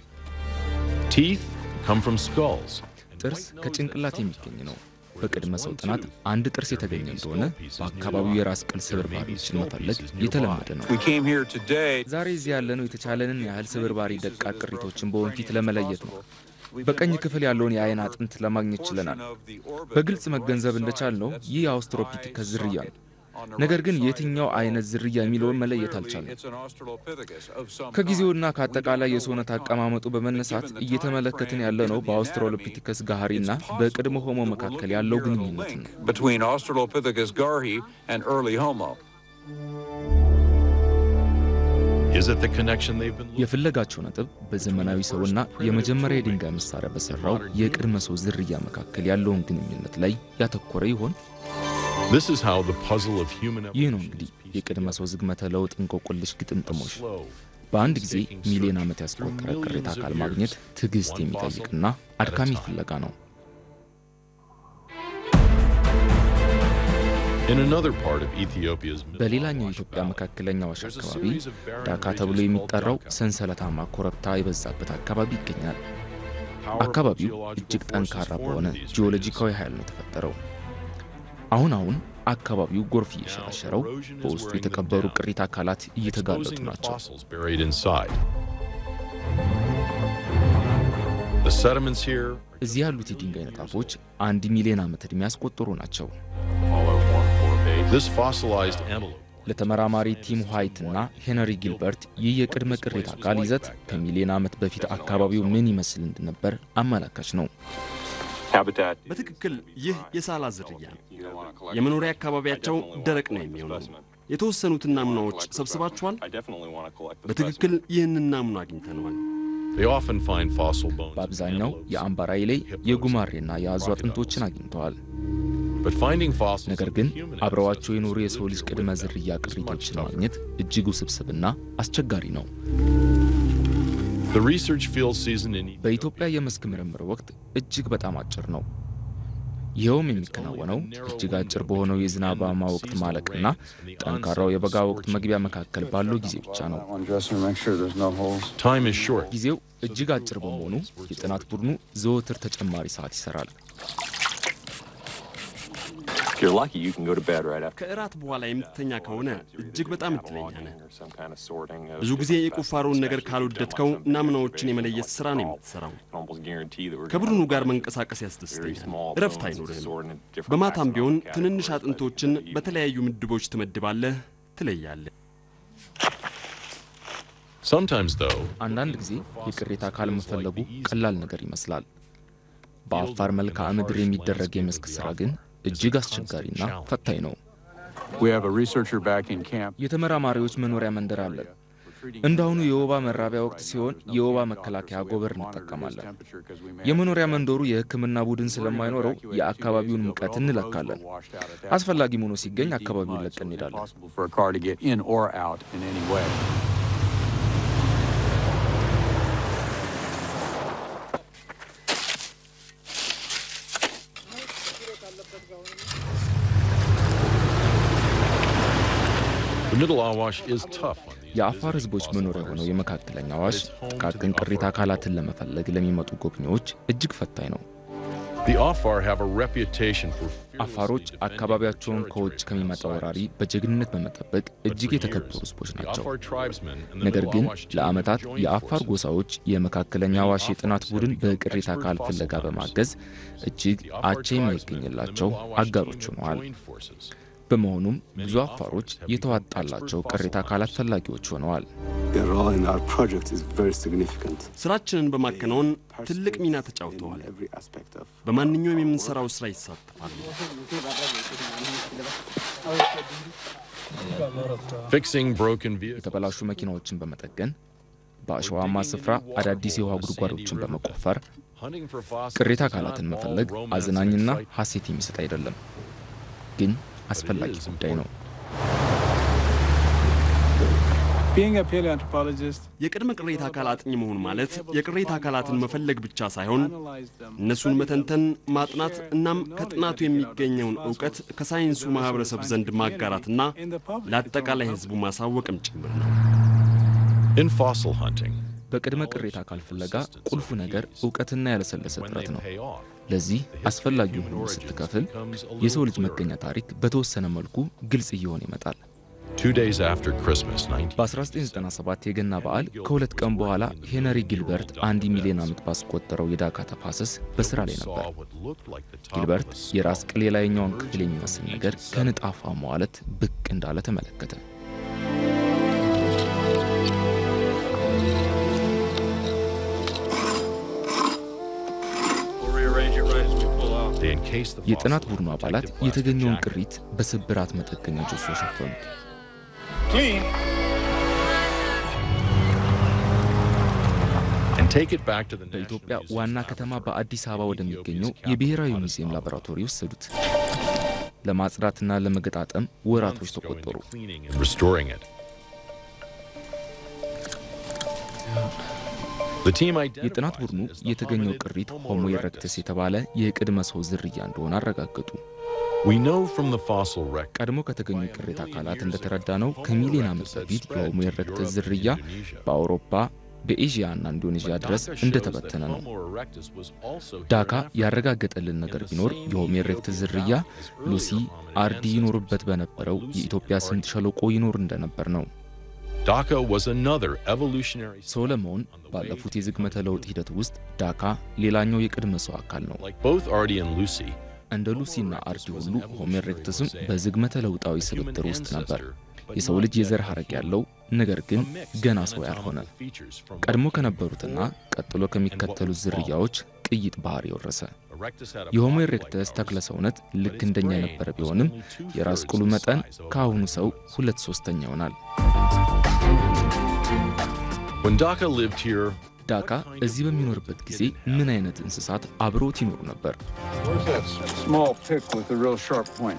S2: ጥርስ ከጭንቅላት የሚገኝ ነው። በቅድመ ሰው ጥናት አንድ ጥርስ የተገኘ እንደሆነ በአካባቢው የራስ ቅል ስብርባሪዎችን መፈለግ የተለመደ ነው። ዛሬ እዚህ ያለነው የተቻለንን ያህል ስብርባሪ ደቃቅ ቅሪቶችን በወንፊት ለመለየት ነው። በቀኝ ክፍል ያለውን የአይን አጥንት ለማግኘት ችለናል። በግልጽ መገንዘብ እንደቻልነው ይህ የአውስትራሎፒቲከስ ዝርያ ነው። ነገር ግን የትኛው አይነት ዝርያ የሚለውን መለየት አልቻለም። ከጊዜውና ከአጠቃላይ የሰውነት አቀማመጡ በመነሳት እየተመለከትን ያለነው በአውስትራሎፒቲከስ ጋርሂና በቅድመ ሆሞ መካከል ያለው ግንኙነት ነው።
S1: Is it the connection they've been looking?
S2: የፍለጋቸው ነጥብ በዘመናዊ ሰውና የመጀመሪያ የድንጋይ መሳሪያ በሰራው የቅድመ ሰው ዝርያ መካከል ያለውን ግንኙነት ላይ ያተኮረ ይሆን?
S1: This is how the puzzle of human
S2: ይህ ነው እንግዲህ የቅድመ ሰው ዝግመተ ለውጥ እንቆቅልሽ ግጥምጥሞሽ። በአንድ ጊዜ ሚሊዮን ዓመት ያስቆጠረ ቅሪተ አካል ማግኘት ትዕግስት የሚጠይቅና አድካሚ ፍለጋ ነው።
S1: In another part of Ethiopia's
S2: በሌላኛው የኢትዮጵያ መካከለኛው አካባቢ ዳካ ተብሎ የሚጠራው ሰንሰለታማ ኮረብታ የበዛበት አካባቢ ይገኛል። አካባቢው እጅግ ጠንካራ በሆነ ጂኦሎጂካዊ ኃይል ነው የተፈጠረው። አሁን አሁን አካባቢው ጎርፍ እየሸረሸረው በውስጡ የተቀበሩ ቅሪተ አካላት እየተጋለጡ ናቸው።
S1: The sediments here
S2: እዚህ ያሉት የድንጋይ ንጣፎች አንድ ሚሊዮን ዓመት ዕድሜ ያስቆጠሩ ናቸው።
S1: This fossilized antelope
S2: ለተመራማሪ ቲም ዋይት እና ሄነሪ ጊልበርት ይህ የቅድመ ቅሪተ አካል ይዘት ከሚሊዮን ዓመት በፊት አካባቢው ምን ይመስል እንደነበር አመላካች ነው።
S6: በትክክል ይህ የሳላ ዝርያ የመኖሪያ አካባቢያቸው ደረቅ ነው የሚሆነው። የተወሰኑት ናሙናዎች ሰብስባቸዋል። በትክክል ይህን ናሙና አግኝተናል።
S1: They often find fossil bones.
S2: በአብዛኛው የአምባራይ ላይ የጉማሬና የአዞ አጥንቶችን አግኝተዋል።
S1: But finding fossils
S2: ነገር ግን አብረዋቸው የኖሩ የሰው ልጅ ቅድመ ዝርያ ቅሪቶችን ማግኘት እጅግ ውስብስብና አስቸጋሪ ነው።
S1: The research field season in
S2: በኢትዮጵያ የመስክ ምርምር ወቅት እጅግ በጣም አጭር ነው። ይኸውም የሚከናወነው እጅግ አጭር በሆነው የዝናባማ ወቅት ማለቅና ጠንካራው የበጋ ወቅት መግቢያ መካከል ባለው ጊዜ ብቻ ነው።
S1: time is short.
S2: ጊዜው እጅግ አጭር በመሆኑ የጥናት ቡድኑ ዘወትር ተጨማሪ ሰዓት ይሰራል።
S9: If you're lucky, you can go to bed right after.
S6: ከእራት በኋላ የምትተኛ ከሆነ እጅግ በጣም እድለኛ ነህ። ብዙ ጊዜ የቁፋሮውን ነገር ካልወደድከው ናሙናዎችን የመለየት ስራ ነው የምትሰራው። ከቡድኑ ጋር መንቀሳቀስ ያስደስተኛል። እረፍት አይኖርህም። በማታም ቢሆን ትንንሽ አጥንቶችን በተለያዩ ምድቦች ትመድባለህ፣ ትለያለህ።
S1: Sometimes though,
S2: አንዳንድ ጊዜ የቅሪተ አካል መፈለጉ ቀላል ነገር ይመስላል። በአፋር መልክዓ ምድር የሚደረግ የመስክ ስራ ግን እጅግ አስቸጋሪና ፈታኝ ነው።
S3: We have a researcher back in camp.
S2: የተመራማሪዎች መኖሪያ መንደር አለ። እንዳሁኑ የወባ መራቢያ ወቅት ሲሆን የወባ መከላከያ ጎበር እንጠቀማለን። የመኖሪያ መንደሩ የሕክምና ቡድን ስለማይኖረው የአካባቢውን ሙቀት እንለካለን። አስፈላጊ ሆኖ ሲገኝ አካባቢውን ለቀን እንሄዳለን።
S1: the Middle Awash is tough on these.
S2: የአፋር ህዝቦች መኖሪያ ሆነው የመካከለኛ አዋሽ ጥቃቅን ቅሪተ አካላትን ለመፈለግ ለሚመጡ ጎብኚዎች እጅግ ፈታኝ ነው።
S1: The Afar have a reputation for
S2: አፋሮች አካባቢያቸውን ከውጭ ከሚመጣ ወራሪ በጀግንነት በመጠበቅ እጅግ የተከበሩ ህዝቦች ናቸው። ነገር ግን ለዓመታት የአፋር ጎሳዎች የመካከለኛ አዋሽ የጥናት ቡድን በቅሪተ አካል ፍለጋ በማገዝ እጅግ አቻ የማይገኝላቸው አጋሮች ሆነዋል። በመሆኑም ብዙ አፋሮች የተዋጣላቸው ቅሪተ አካላት ፈላጊዎች ሆነዋል።
S6: ስራችንን በማከናወን ትልቅ ሚና ተጫውተዋል። በማንኛውም የምንሰራው ስራ ይሳተፋሉ።
S1: fixing broken vehicles.
S2: የተበላሹ መኪናዎችን በመጠገን በአሸዋማ ስፍራ አዳዲስ የውሃ ጉድጓዶችን በመቆፈር ቅሪተ አካላትን መፈለግ አዝናኝና ሐሴት የሚሰጥ አይደለም፣ ግን አስፈላጊ ጉዳይ ነው።
S3: Being a paleoanthropologist,
S6: የቅድመ ቅሪተ አካል አጥኚ መሆን ማለት የቅሪተ አካላትን መፈለግ ብቻ ሳይሆን እነሱን መተንተን፣ ማጥናት እናም ከጥናቱ የሚገኘውን ዕውቀት ከሳይንሱ ማህበረሰብ ዘንድ ማጋራትና ለአጠቃላይ ህዝቡ ማሳወቅም ጭምር ነው።
S1: In fossil hunting,
S2: በቅድመ ቅሪተ አካል ፍለጋ ቁልፉ ነገር ዕውቀትና ያለሰለሰ ጥረት ነው። ለዚህ አስፈላጊውን ሁሉ ስትከፍል የሰው ልጅ መገኛ ታሪክ በተወሰነ መልኩ ግልጽ እየሆነ ይመጣል።
S1: two days after Christmas,
S2: በ1997 የገና በዓል ከሁለት ቀን በኋላ ሄነሪ ጊልበርት አንድ ሚሊዮን ዓመት ባስቆጠረው የዳካ ተፋሰስ በስራ ላይ ነበር። ጊልበርት የራስ ቅል የላይኛውን ክፍል የሚመስል ነገር ከንጣፋ መዋለት ብቅ እንዳለ ተመለከተ። የጥናት ቡድኑ አባላት የተገኘውን ቅሪት በስብራት መጠገኛ ጆሶ ሸፈኑት።
S1: and take it back to the
S2: በኢትዮጵያ ዋና ከተማ በአዲስ አበባ ወደሚገኘው የብሔራዊ ሙዚየም ላቦራቶሪ ወሰዱት። ለማጽዳትና ለመገጣጠም ወራቶች ተቆጠሩ።
S1: restoring it.
S2: የጥናት ቡድኑ የተገኘው ቅሪት ሆሞ ኢሬክተስ የተባለ የቅድመ ሰው ዝርያ እንደሆነ አረጋገጡ።
S1: We know from the fossil record
S2: ቀድሞ ከተገኙ ቅሪት አካላት እንደተረዳነው ከሚሊዮን ዓመት በፊት የሆሞ ኢሬክተስ ዝርያ በአውሮፓ በኤዥያና ኢንዶኔዥያ ድረስ እንደተበተነ ነው። ዳካ ያረጋገጠልን ነገር ቢኖር የሆሞ ኢሬክተስ ዝርያ ሉሲ አርዲ ይኖርበት በነበረው የኢትዮጵያ ስምጥ ሸለቆ ይኖር እንደነበር ነው።
S1: Dhaka was another evolutionary
S2: ሶሎሞን ባለፉት የዝግመተ ለውጥ ሂደት ውስጥ ዳካ ሌላኛው የቅድመ ሰው አካል ነው።
S1: like both Ardi and Lucy.
S2: እንደ ሉሲና አርዲ ሁሉ ሆሞ ኢሬክተስም በዝግመተ ለውጣዊ ስብጥር ውስጥ ነበር። የሰው ልጅ የዘር ሐረግ ያለው ነገር ግን ገና ሰው ያልሆነ ቀድሞ ከነበሩትና ቀጥሎ ከሚከተሉት ዝርያዎች ቅይጥ ባህሪ ወረሰ። የሆሞ ኢሬክተስ ተክለ ሰውነት ልክ እንደኛ የነበረ ቢሆንም የራስ ቅሉ መጠን ከአሁኑ ሰው ሁለት ሶስተኛ ይሆናል።
S1: When Dhaka lived here,
S2: ዳካ እዚህ በሚኖርበት ጊዜ ምን አይነት እንስሳት አብሮት ይኖሩ ነበር?
S3: Where's that small pick with the real sharp point?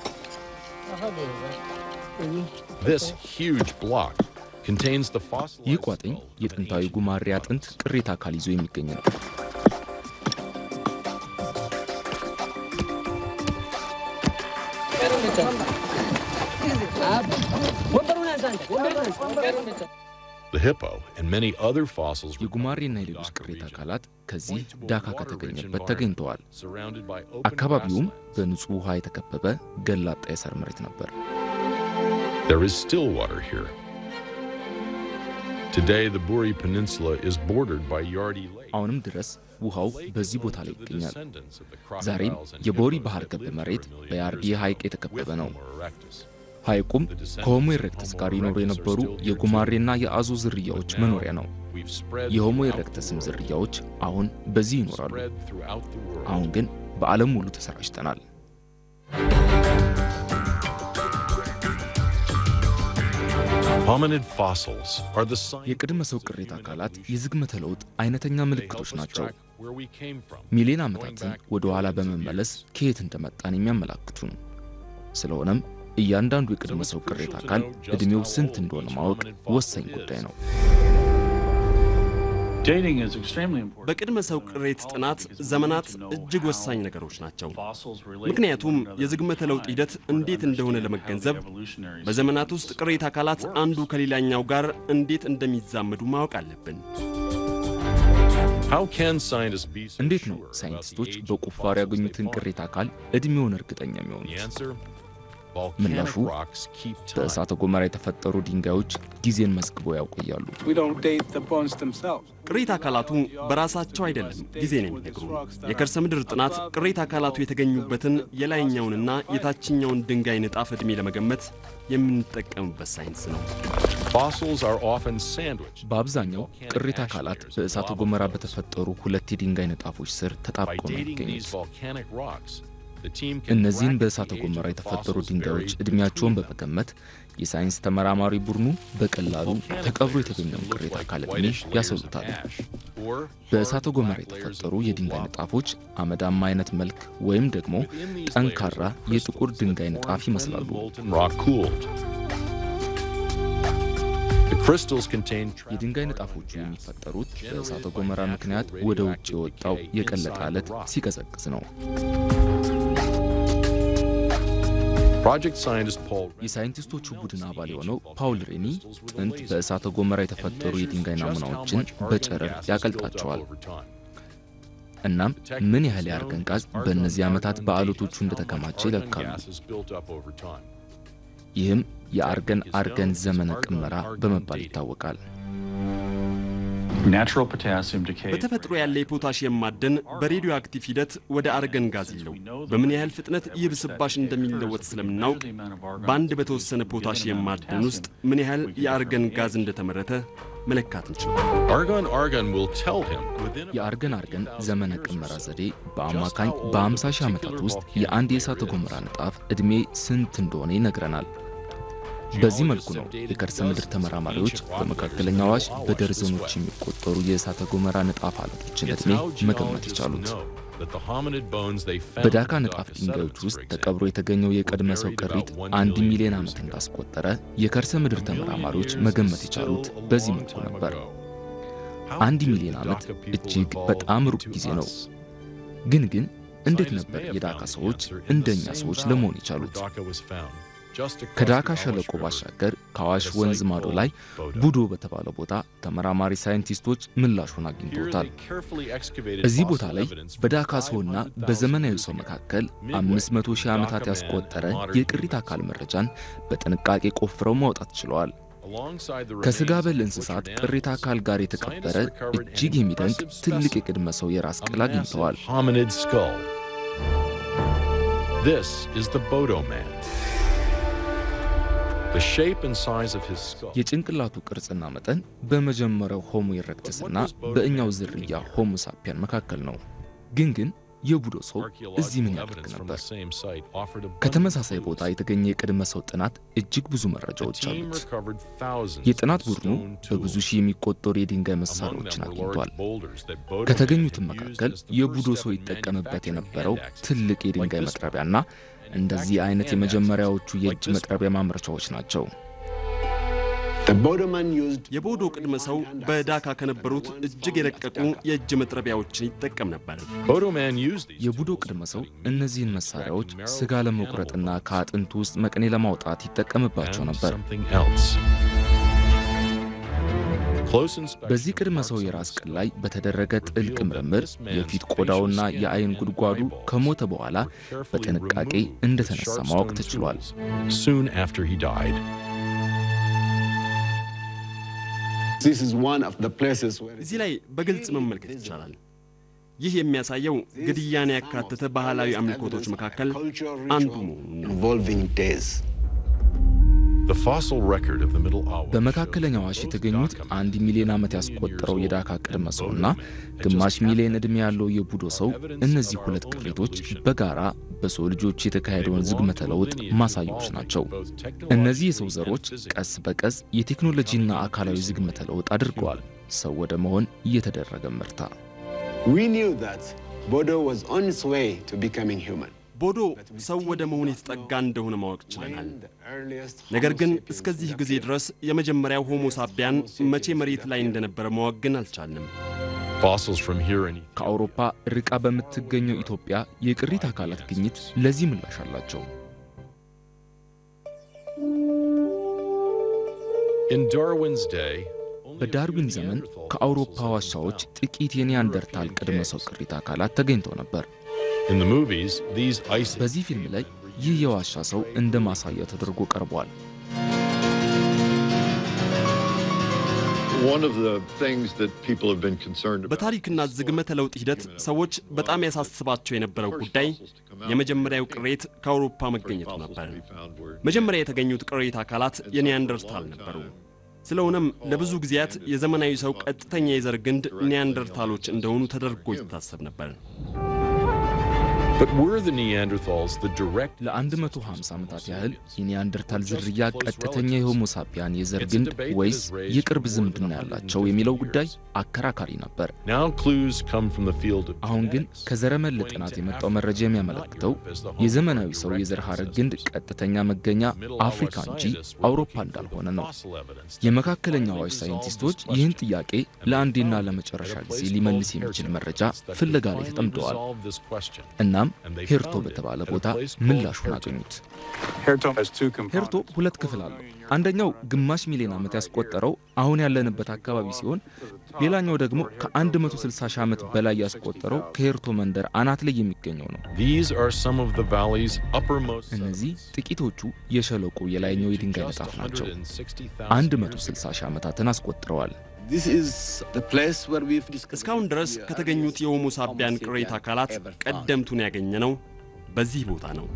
S1: this huge block contains the fossilized
S2: ይህ ቋጥኝ የጥንታዊ ጉማሬ አጥንት ቅሪተ አካል ይዞ የሚገኝ ነው።
S1: The hippo and many other fossils
S2: የጉማሬና የሌሎች ቅሪተ አካላት ከዚህ ዳካ ከተገኘበት ተገኝተዋል።
S1: surrounded by open
S2: አካባቢውም
S1: grasslands.
S2: በንጹህ ውሃ የተከበበ ገላጣ የሳር መሬት ነበር።
S1: There is still water here. Today, the Buri Peninsula is bordered by Yardi Lake.
S2: አሁንም ድረስ ውሃው በዚህ ቦታ ላይ
S1: The
S2: ይገኛል።
S1: descendants of the
S2: ዛሬም
S1: crocodiles and
S2: የቦሪ
S1: hippos
S2: ባህር
S1: that
S2: ገብ
S1: lived
S2: መሬት
S1: for a million
S2: በያርዲ
S1: years
S2: ሐይቅ
S1: with
S2: የተከበበ ነው።
S1: Homo erectus.
S2: ሐይቁም ከሆሞ ኢሬክተስ ጋር ይኖሩ የነበሩ የጉማሬና የአዞ ዝርያዎች መኖሪያ ነው።
S1: We've spread
S2: የሆሞ
S1: throughout the
S2: ኢሬክተስም
S1: world.
S2: ዝርያዎች አሁን በዚህ ይኖራሉ።
S1: Spread throughout the world.
S2: አሁን ግን በዓለም ሙሉ ተሰራጭተናል።
S1: Hominid fossils are the sign
S2: የቅድመ ሰው ቅሪተ አካላት የዝግመተ ለውጥ አይነተኛ ምልክቶች ናቸው።
S1: where we came from.
S2: ሚሊዮን ዓመታትን ወደ ኋላ በመመለስ ከየት እንደመጣን የሚያመላክቱ ነው። ስለሆነም እያንዳንዱ የቅድመ ሰው ቅሪተ አካል እድሜው ስንት እንደሆነ ማወቅ ወሳኝ ጉዳይ ነው።
S10: Dating is extremely important.
S6: በቅድመ ሰው ቅሪት ጥናት ዘመናት እጅግ ወሳኝ ነገሮች ናቸው። ምክንያቱም የዝግመተ ለውጥ ሂደት እንዴት እንደሆነ ለመገንዘብ በዘመናት ውስጥ ቅሪተ አካላት አንዱ ከሌላኛው ጋር እንዴት እንደሚዛመዱ ማወቅ አለብን።
S1: How can scientists be so
S2: እንዴት ነው
S1: sure about
S2: ሳይንቲስቶች
S1: the age of
S2: በቁፋሮ
S1: fossils
S2: ያገኙትን
S1: they find?
S2: ቅሪተ አካል እድሜውን እርግጠኛ
S1: The
S2: የሚሆኑት?
S1: answer?
S2: ምላሹ
S1: Volcanic rocks keep time.
S2: በእሳተ ገሞራ የተፈጠሩ ድንጋዮች ጊዜን መዝግበው ያቆያሉ።
S3: We don't date the bones themselves.
S6: ቅሪተ አካላቱ በራሳቸው አይደለም ጊዜን የሚነግሩ። የከርሰ ምድር ጥናት ቅሪተ አካላቱ የተገኙበትን የላይኛውንና የታችኛውን ድንጋይ ንጣፍ ዕድሜ ለመገመት የምንጠቀምበት ሳይንስ ነው።
S1: Fossils are often sandwiched.
S2: በአብዛኛው ቅሪተ አካላት በእሳተ ገሞራ በተፈጠሩ ሁለት የድንጋይ ንጣፎች ስር
S1: By
S2: ተጣብቀው ነው
S1: dating these
S2: የሚገኙት።
S1: volcanic rocks, the team can
S2: እነዚህን
S1: bracket
S2: በእሳተ
S1: the age
S2: ገሞራ
S1: of the
S2: የተፈጠሩ
S1: fossils
S2: ድንጋዮች
S1: buried
S2: እድሜያቸውን
S1: between them.
S2: በመገመት የሳይንስ ተመራማሪ ቡድኑ በቀላሉ ተቀብሮ የተገኘውን ቅሪተ አካል ዕድሜ ያሰሉታል። በእሳተ ገሞራ የተፈጠሩ የድንጋይ ንጣፎች አመዳማ አይነት መልክ ወይም ደግሞ ጠንካራ የጥቁር ድንጋይ ንጣፍ ይመስላሉ። የድንጋይ ንጣፎቹ የሚፈጠሩት በእሳተ ገሞራ ምክንያት ወደ ውጭ የወጣው የቀለጠ አለት ሲቀዘቅዝ ነው። የሳይንቲስቶቹ ቡድን አባል የሆነው ፓውል ሬኒ ጥንት በእሳተ ገሞራ የተፈጠሩ የድንጋይ ናሙናዎችን በጨረር ያቀልጣቸዋል። እናም ምን ያህል የአርገን ጋዝ በእነዚህ ዓመታት በአለቶቹ እንደተከማቸ ይለካሉ። ይህም የአርገን አርገን ዘመነ ቅመራ በመባል ይታወቃል።
S6: በተፈጥሮ ያለ የፖታሺየም ማዕድን በሬዲዮ አክቲቭ ሂደት ወደ አርገን ጋዝ ይለው በምን ያህል ፍጥነት ይህ ብስባሽ እንደሚለወጥ ስለምናውቅ በአንድ በተወሰነ ፖታሺየም ማዕድን ውስጥ ምን ያህል የአርገን ጋዝ እንደተመረተ መለካት እንችላለን።
S2: የአርገን አርገን ዘመነ ቅመራ ዘዴ በአማካኝ በ50 ሺህ ዓመታት ውስጥ የአንድ የእሳተ ገሞራ ንጣፍ ዕድሜ ስንት እንደሆነ ይነግረናል። በዚህ መልኩ ነው የከርሰ ምድር ተመራማሪዎች በመካከለኛው አዋሽ በደርዘኖች የሚቆጠሩ የእሳተ ገሞራ ንጣፍ አለቶችን ዕድሜ መገመት የቻሉት። በዳካ ንጣፍ ድንጋዮች ውስጥ ተቀብሮ የተገኘው የቀድመ ሰው ቅሪት አንድ ሚሊዮን ዓመት እንዳስቆጠረ የከርሰ ምድር ተመራማሪዎች መገመት የቻሉት በዚህ መልኩ ነበር። አንድ ሚሊዮን ዓመት እጅግ በጣም ሩቅ ጊዜ ነው። ግን ግን እንዴት ነበር የዳካ ሰዎች እንደኛ ሰዎች ለመሆን የቻሉት? ከዳካ ሸለቆ ባሻገር ከአዋሽ ወንዝ ማዶ ላይ ቡዶ በተባለ ቦታ ተመራማሪ ሳይንቲስቶች ምላሹን አግኝተውታል። እዚህ ቦታ ላይ በዳካ ሰውና በዘመናዊ ሰው መካከል አምስት መቶ ሺህ ዓመታት ያስቆጠረ የቅሪት አካል መረጃን በጥንቃቄ ቆፍረው ማውጣት ችለዋል። ከስጋ በል እንስሳት ቅሪት አካል ጋር የተቀበረ እጅግ የሚደንቅ ትልቅ የቅድመ ሰው የራስ ቅል አግኝተዋል።
S1: This is the Bodo man. The shape and size of his skull.
S2: የጭንቅላቱ ቅርጽና መጠን በመጀመሪያው ሆሞ ኢሬክተስና በእኛው ዝርያ ሆሞ ሳፒያን መካከል ነው። ግን ግን የቡዶ ሰው እዚህ ምን ያደርግ ነበር? ከተመሳሳይ ቦታ የተገኘ የቅድመ ሰው ጥናት እጅግ ብዙ መረጃዎች አሉት። የጥናት ቡድኑ በብዙ ሺህ የሚቆጠሩ የድንጋይ መሳሪያዎችን አግኝቷል። ከተገኙትም መካከል የቡዶ ሰው ይጠቀምበት የነበረው ትልቅ የድንጋይ መጥረቢያና እንደዚህ አይነት የመጀመሪያዎቹ የእጅ መጥረቢያ ማምረቻዎች ናቸው።
S6: የቦዶ ቅድመ ሰው በዳካ ከነበሩት እጅግ የረቀቁ የእጅ መጥረቢያዎችን ይጠቀም ነበር።
S2: የቡዶ ቅድመ ሰው እነዚህን መሳሪያዎች ስጋ ለመቁረጥና ከአጥንቱ ውስጥ መቅኔ ለማውጣት ይጠቀምባቸው ነበር። በዚህ ቅድመ ሰው የራስ ቅል ላይ በተደረገ ጥልቅ ምርምር የፊት ቆዳውና የአይን ጉድጓዱ ከሞተ በኋላ በጥንቃቄ እንደተነሳ ማወቅ ተችሏል።
S6: እዚህ ላይ በግልጽ መመልከት ይቻላል። ይህ የሚያሳየው ግድያን ያካተተ ባህላዊ አምልኮቶች መካከል አንዱ መሆኑን ነው።
S2: በመካከለኛው አዋሽ የተገኙት አንድ ሚሊዮን ዓመት ያስቆጠረው የዳካ ቅድመ ሰውና ግማሽ ሚሊዮን ዕድሜ ያለው የቡዶ ሰው እነዚህ ሁለት ቅሪቶች በጋራ በሰው ልጆች የተካሄደውን ዝግመተ ለውጥ ማሳያዎች ናቸው። እነዚህ የሰው ዘሮች ቀስ በቀስ የቴክኖሎጂና አካላዊ ዝግመተ ለውጥ አድርገዋል። ሰው ወደ መሆን እየተደረገ ምርታ
S6: ቦዶ ሰው ወደ መሆን የተጠጋ እንደሆነ ማወቅ ችለናል። ነገር ግን እስከዚህ ጊዜ ድረስ የመጀመሪያው ሆሞ ሳፒያን መቼ መሬት ላይ እንደነበረ ማወቅ ግን አልቻልንም።
S2: ከአውሮፓ ርቃ በምትገኘው ኢትዮጵያ የቅሪት አካላት ግኝት ለዚህ ምላሽ አላቸው። በዳርዊን ዘመን ከአውሮፓ ዋሻዎች ጥቂት የኒያንደርታል ቅድመ ሰው ቅሪት አካላት ተገኝተው ነበር። በዚህ ፊልም ላይ ይህ የዋሻ ሰው እንደ ማሳያ ተደርጎ ቀርቧል።
S6: በታሪክና ዝግመተ ለውጥ ሂደት ሰዎች በጣም ያሳስባቸው የነበረው ጉዳይ የመጀመሪያው ቅሬት ከአውሮፓ መገኘቱ ነበር። መጀመሪያ የተገኙት ቅሬት አካላት የኒያንደርታል ነበሩ። ስለሆነም ለብዙ ጊዜያት የዘመናዊ ሰው ቀጥተኛ የዘር ግንድ ኒያንደርታሎች እንደሆኑ ተደርጎ ይታሰብ ነበር።
S1: But were the Neanderthals the direct
S2: ለአንድ መቶ ሃምሳ ዓመታት ያህል የኒያንደርታል ዝርያ ቀጥተኛ የሆሞ ሳፒያን የዘር ግንድ ወይስ የቅርብ ዝምድና ያላቸው የሚለው ጉዳይ አከራካሪ ነበር። አሁን ግን ከዘረመል ጥናት የመጣው መረጃ የሚያመለክተው የዘመናዊ ሰው የዘር ሐረግ ግንድ ቀጥተኛ መገኛ አፍሪካ እንጂ አውሮፓ እንዳልሆነ ነው። የመካከለኛው አዋሽ ሳይንቲስቶች ይህን ጥያቄ ለአንዴና ለመጨረሻ ጊዜ ሊመልስ የሚችል መረጃ ፍለጋ ላይ ተጠምደዋል። እናም ሄርቶ በተባለ ቦታ ምላሹን አገኙት። ሄርቶ ሁለት ክፍል አለው። አንደኛው ግማሽ ሚሊዮን ዓመት ያስቆጠረው አሁን ያለንበት አካባቢ ሲሆን ሌላኛው ደግሞ ከ160 ሺህ ዓመት በላይ ያስቆጠረው ከሄርቶ መንደር አናት ላይ የሚገኘው ነው። እነዚህ ጥቂቶቹ የሸለቆ የላይኛው የድንጋይ ንጣፍ ናቸው። መቶ ስልሳ ሺህ ዓመታትን አስቆጥረዋል።
S6: እስካሁን ድረስ ከተገኙት የሆሞ ሳፒያን ቅሪተ አካላት ቀደምቱን ያገኘነው በዚህ ቦታ ነው።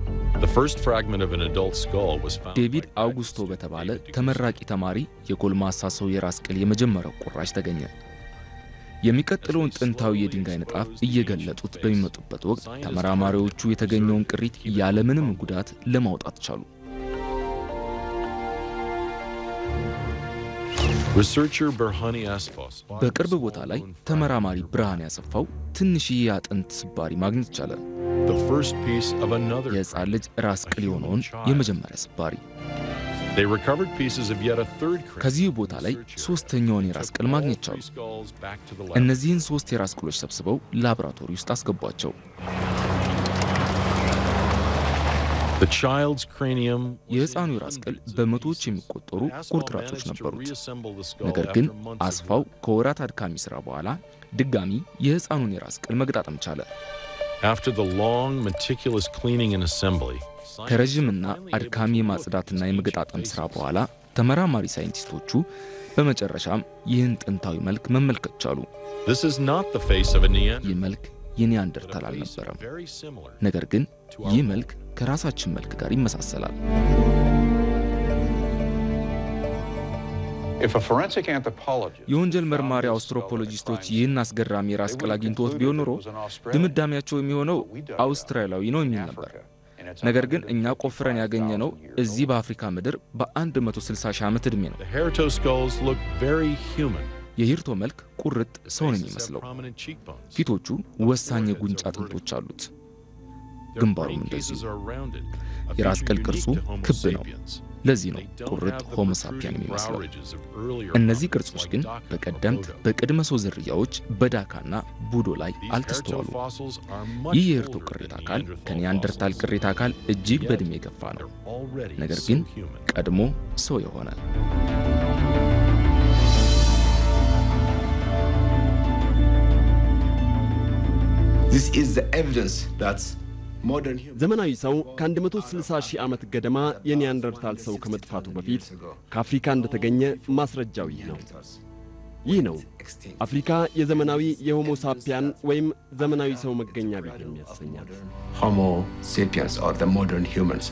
S2: ዴቪድ አውጉስቶ በተባለ ተመራቂ ተማሪ የጎልማሳ ሰው የራስ ቅል የመጀመሪያው ቁራጭ ተገኘ። የሚቀጥለውን ጥንታዊ የድንጋይ ንጣፍ እየገለጡት በሚመጡበት ወቅት ተመራማሪዎቹ የተገኘውን ቅሪት ያለምንም ጉዳት ለማውጣት ቻሉ።
S1: Researcher Berhane Asfaw
S2: በቅርብ ቦታ ላይ ተመራማሪ ብርሃኔ አሰፋው ትንሽዬ አጥንት ስባሪ ማግኘት ቻለ።
S1: The first piece of another.
S2: የሕፃን ልጅ ራስ ቅል የሆነውን የመጀመሪያ ስባሪ።
S1: They recovered pieces of yet a third cranium.
S2: ከዚህ ቦታ ላይ ሶስተኛውን የራስ ቅል ማግኘት ቻሉ። እነዚህን ሶስት የራስ ቅሎች ሰብስበው ላቦራቶሪ ውስጥ አስገቧቸው።
S1: The child's cranium.
S2: የሕፃኑ ራስ ቅል በመቶዎች የሚቆጠሩ ቁርጥራጮች ነበሩት። ነገር ግን አስፋው ከወራት አድካሚ ስራ በኋላ ድጋሚ የሕፃኑን የራስ ቅል መግጣጠም ቻለ።
S1: After the long meticulous cleaning and assembly,
S2: ከረጅምና አድካሚ ማጽዳትና የመገጣጠም ስራ በኋላ ተመራማሪ ሳይንቲስቶቹ በመጨረሻም ይህን ጥንታዊ መልክ መመልከት ቻሉ።
S1: This is not the face of a Neanderthal.
S2: ይህ መልክ የኒያንደርታል አልነበረም። ነገር ግን ይህ መልክ ከራሳችን መልክ ጋር ይመሳሰላል።
S3: If a forensic anthropologist
S2: የወንጀል መርማሪ አውስትሮፖሎጂስቶች ይህን አስገራሚ የራስ ቅል አግኝተውት ቢሆን ኖሮ ድምዳሜያቸው የሚሆነው አውስትራሊያዊ ነው የሚል ነበር። ነገር ግን እኛ ቆፍረን ያገኘነው እዚህ በአፍሪካ ምድር በ160 ሺህ ዓመት ዕድሜ ነው።
S1: The Hairto skulls look very human.
S2: የሂርቶ መልክ ቁርጥ ሰውን የሚመስለው፣ ፊቶቹ ወሳኝ የጉንጭ አጥንቶች አሉት። ግንባሩም እንደዚሁ። የራስ ቅል ቅርጹ ክብ ነው። ለዚህ ነው ቁርጥ ሆሞ ሳፒያን የሚመስለው። እነዚህ ቅርጾች ግን በቀደምት በቅድመ ሰው ዝርያዎች በዳካና ቡዶ ላይ አልተስተዋሉም። ይህ የሂርቶ ቅሪተ አካል ከኒያንደርታል ቅሪተ አካል እጅግ በዕድሜ የገፋ ነው። ነገር ግን ቀድሞ ሰው የሆነ
S11: This is the evidence that modern humans
S6: ዘመናዊ ሰው ከ160 ሺህ ዓመት ገደማ የኒያንደርታል ሰው ከመጥፋቱ በፊት ከአፍሪካ እንደተገኘ ማስረጃው ይህ ነው። ይህ ነው አፍሪካ የዘመናዊ የሆሞ ሳፒያን ወይም ዘመናዊ ሰው መገኛ ቤት የሚያሰኛት።
S11: Homo sapiens or the modern humans.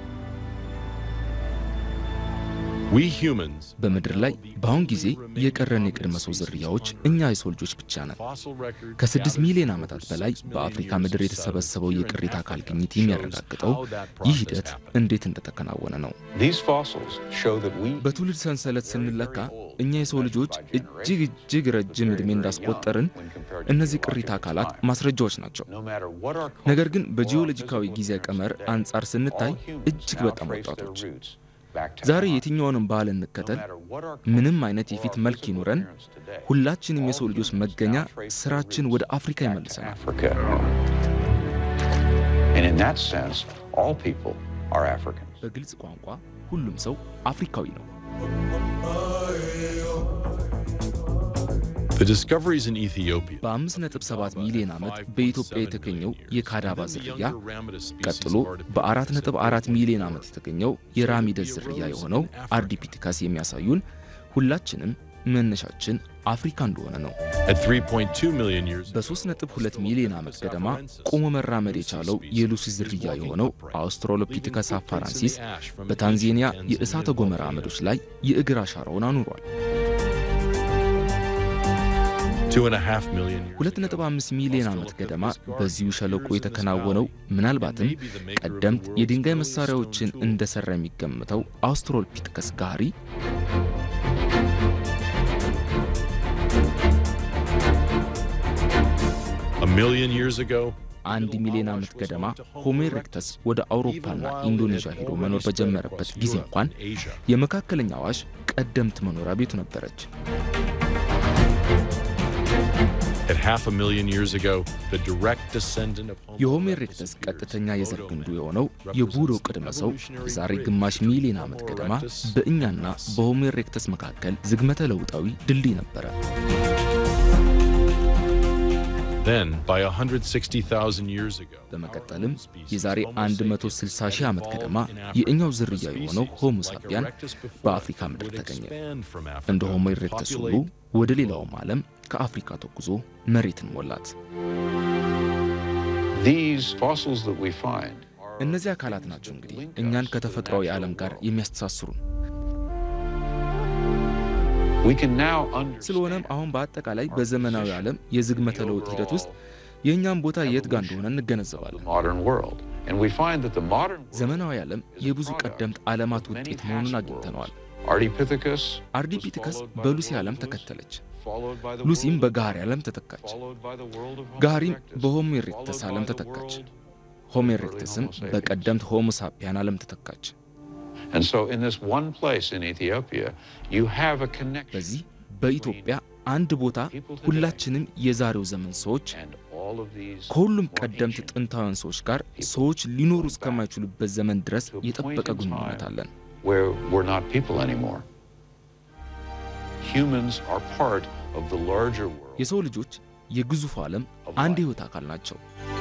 S1: We humans
S2: በምድር ላይ በአሁን ጊዜ የቀረን የቅድመ ሰው ዝርያዎች እኛ የሰው ልጆች ብቻ ነን። ከስድስት ሚሊዮን ዓመታት በላይ በአፍሪካ ምድር የተሰበሰበው የቅሪተ አካል ግኝት የሚያረጋግጠው ይህ ሂደት እንዴት እንደተከናወነ ነው።
S3: these fossils show that we
S2: በትውልድ ሰንሰለት ስንለካ እኛ የሰው ልጆች እጅግ እጅግ ረጅም ዕድሜ እንዳስቆጠርን እነዚህ ቅሪተ አካላት ማስረጃዎች ናቸው። ነገር ግን በጂኦሎጂካዊ ጊዜ ቀመር አንጻር ስንታይ እጅግ በጣም ወጣቶች። ዛሬ የትኛውንም ባህል እንከተል፣ ምንም አይነት የፊት መልክ ይኖረን፣ ሁላችንም የሰው ልጆች መገኛ ስራችን ወደ አፍሪካ ይመልሰናል።
S3: and in that sense all people are Africans.
S2: በግልጽ ቋንቋ ሁሉም ሰው አፍሪካዊ ነው።
S1: The discoveries in Ethiopia.
S2: በአምስት ነጥብ ሰባት ሚሊዮን ዓመት በኢትዮጵያ የተገኘው የካዳባ ዝርያ ቀጥሎ በአራት ነጥብ አራት ሚሊዮን ዓመት የተገኘው የራሚደስ ዝርያ የሆነው አርዲፒቲካስ የሚያሳዩን ሁላችንም መነሻችን አፍሪካ እንደሆነ ነው።
S1: At three point two million years
S2: በሶስት ነጥብ ሁለት ሚሊዮን ዓመት ገደማ ቆሞ መራመድ የቻለው የሉሲ ዝርያ የሆነው አውስትራሎፒቲከስ አፋራንሲስ በታንዛኒያ የእሳተ ገሞራ አመዶች ላይ የእግር አሻራውን አኑሯል።
S1: two and a half million years
S2: ሁለት ነጥብ አምስት ሚሊዮን ዓመት ገደማ በዚሁ ሸለቆ የተከናወነው ምናልባትም ቀደምት የድንጋይ መሳሪያዎችን እንደሰራ የሚገመተው አውስትራሎፒቲከስ ጋሪ
S1: a million years ago
S2: አንድ ሚሊዮን ዓመት ገደማ ሆሞ ኢሬክተስ ወደ አውሮፓና ኢንዶኔዥያ ሄዶ መኖር በጀመረበት ጊዜ እንኳን የመካከለኛው አዋሽ ቀደምት መኖሪያ ቤቱ ነበረች።
S1: At half a million years ago, the direct descendant of Homo
S2: የሆሞ ኢሬክተስ ቀጥተኛ የዘር ግንዱ የሆነው የቡዶ ቅድመ ሰው ዛሬ ግማሽ ሚሊዮን ዓመት ገደማ በእኛና በሆሞ ኢሬክተስ መካከል ዝግመተ ለውጣዊ ድልድይ ነበረ።
S1: Then, by one hundred sixty thousand years ago,
S2: በመቀጠልም የዛሬ one hundred sixty ሺህ ዓመት ገደማ የእኛው ዝርያ የሆነው ሆሞ ሳፒያን በአፍሪካ ምድር ተገኘ። እንደ ሆሞ ኢሬክተስ ሁሉ ወደ ሌላውም ዓለም ከአፍሪካ ተጉዞ መሬትን ሞላት።
S3: These fossils that we find
S2: እነዚህ አካላት ናቸው እንግዲህ እኛን ከተፈጥሯዊ ዓለም ጋር የሚያስተሳስሩን።
S3: we can now understand
S2: ስለሆነም አሁን በአጠቃላይ በዘመናዊ ዓለም የዝግመተ ለውጥ ሂደት ውስጥ የእኛም ቦታ የት ጋር እንደሆነ እንገነዘባለን።
S3: modern world and we find that the modern
S2: ዘመናዊ ዓለም የብዙ ቀደምት ዓለማት ውጤት መሆኑን አግኝተነዋል።
S1: Ardipithecus
S2: አርዲፒቲከስ በሉሲ ዓለም ተከተለች። ሉሲም በጋሪ ዓለም ተተካች። ጋሪም በሆሞ ኢሬክተስ ዓለም ተተካች። ሆሞ ኢሬክተስም በቀደምት ሆሞ ሳፒያን ዓለም ተተካች።
S1: And so in this one place in Ethiopia, you have a connection.
S2: በዚህ በኢትዮጵያ አንድ ቦታ ሁላችንም የዛሬው ዘመን ሰዎች ከሁሉም ቀደምት ጥንታውያን ሰዎች ጋር ሰዎች ሊኖሩ እስከማይችሉበት ዘመን ድረስ የጠበቀ ግንኙነት አለን።
S1: Where we're not people anymore. Humans are part of the larger world.
S2: የሰው ልጆች የግዙፍ ዓለም አንድ ሕይወት አካል ናቸው።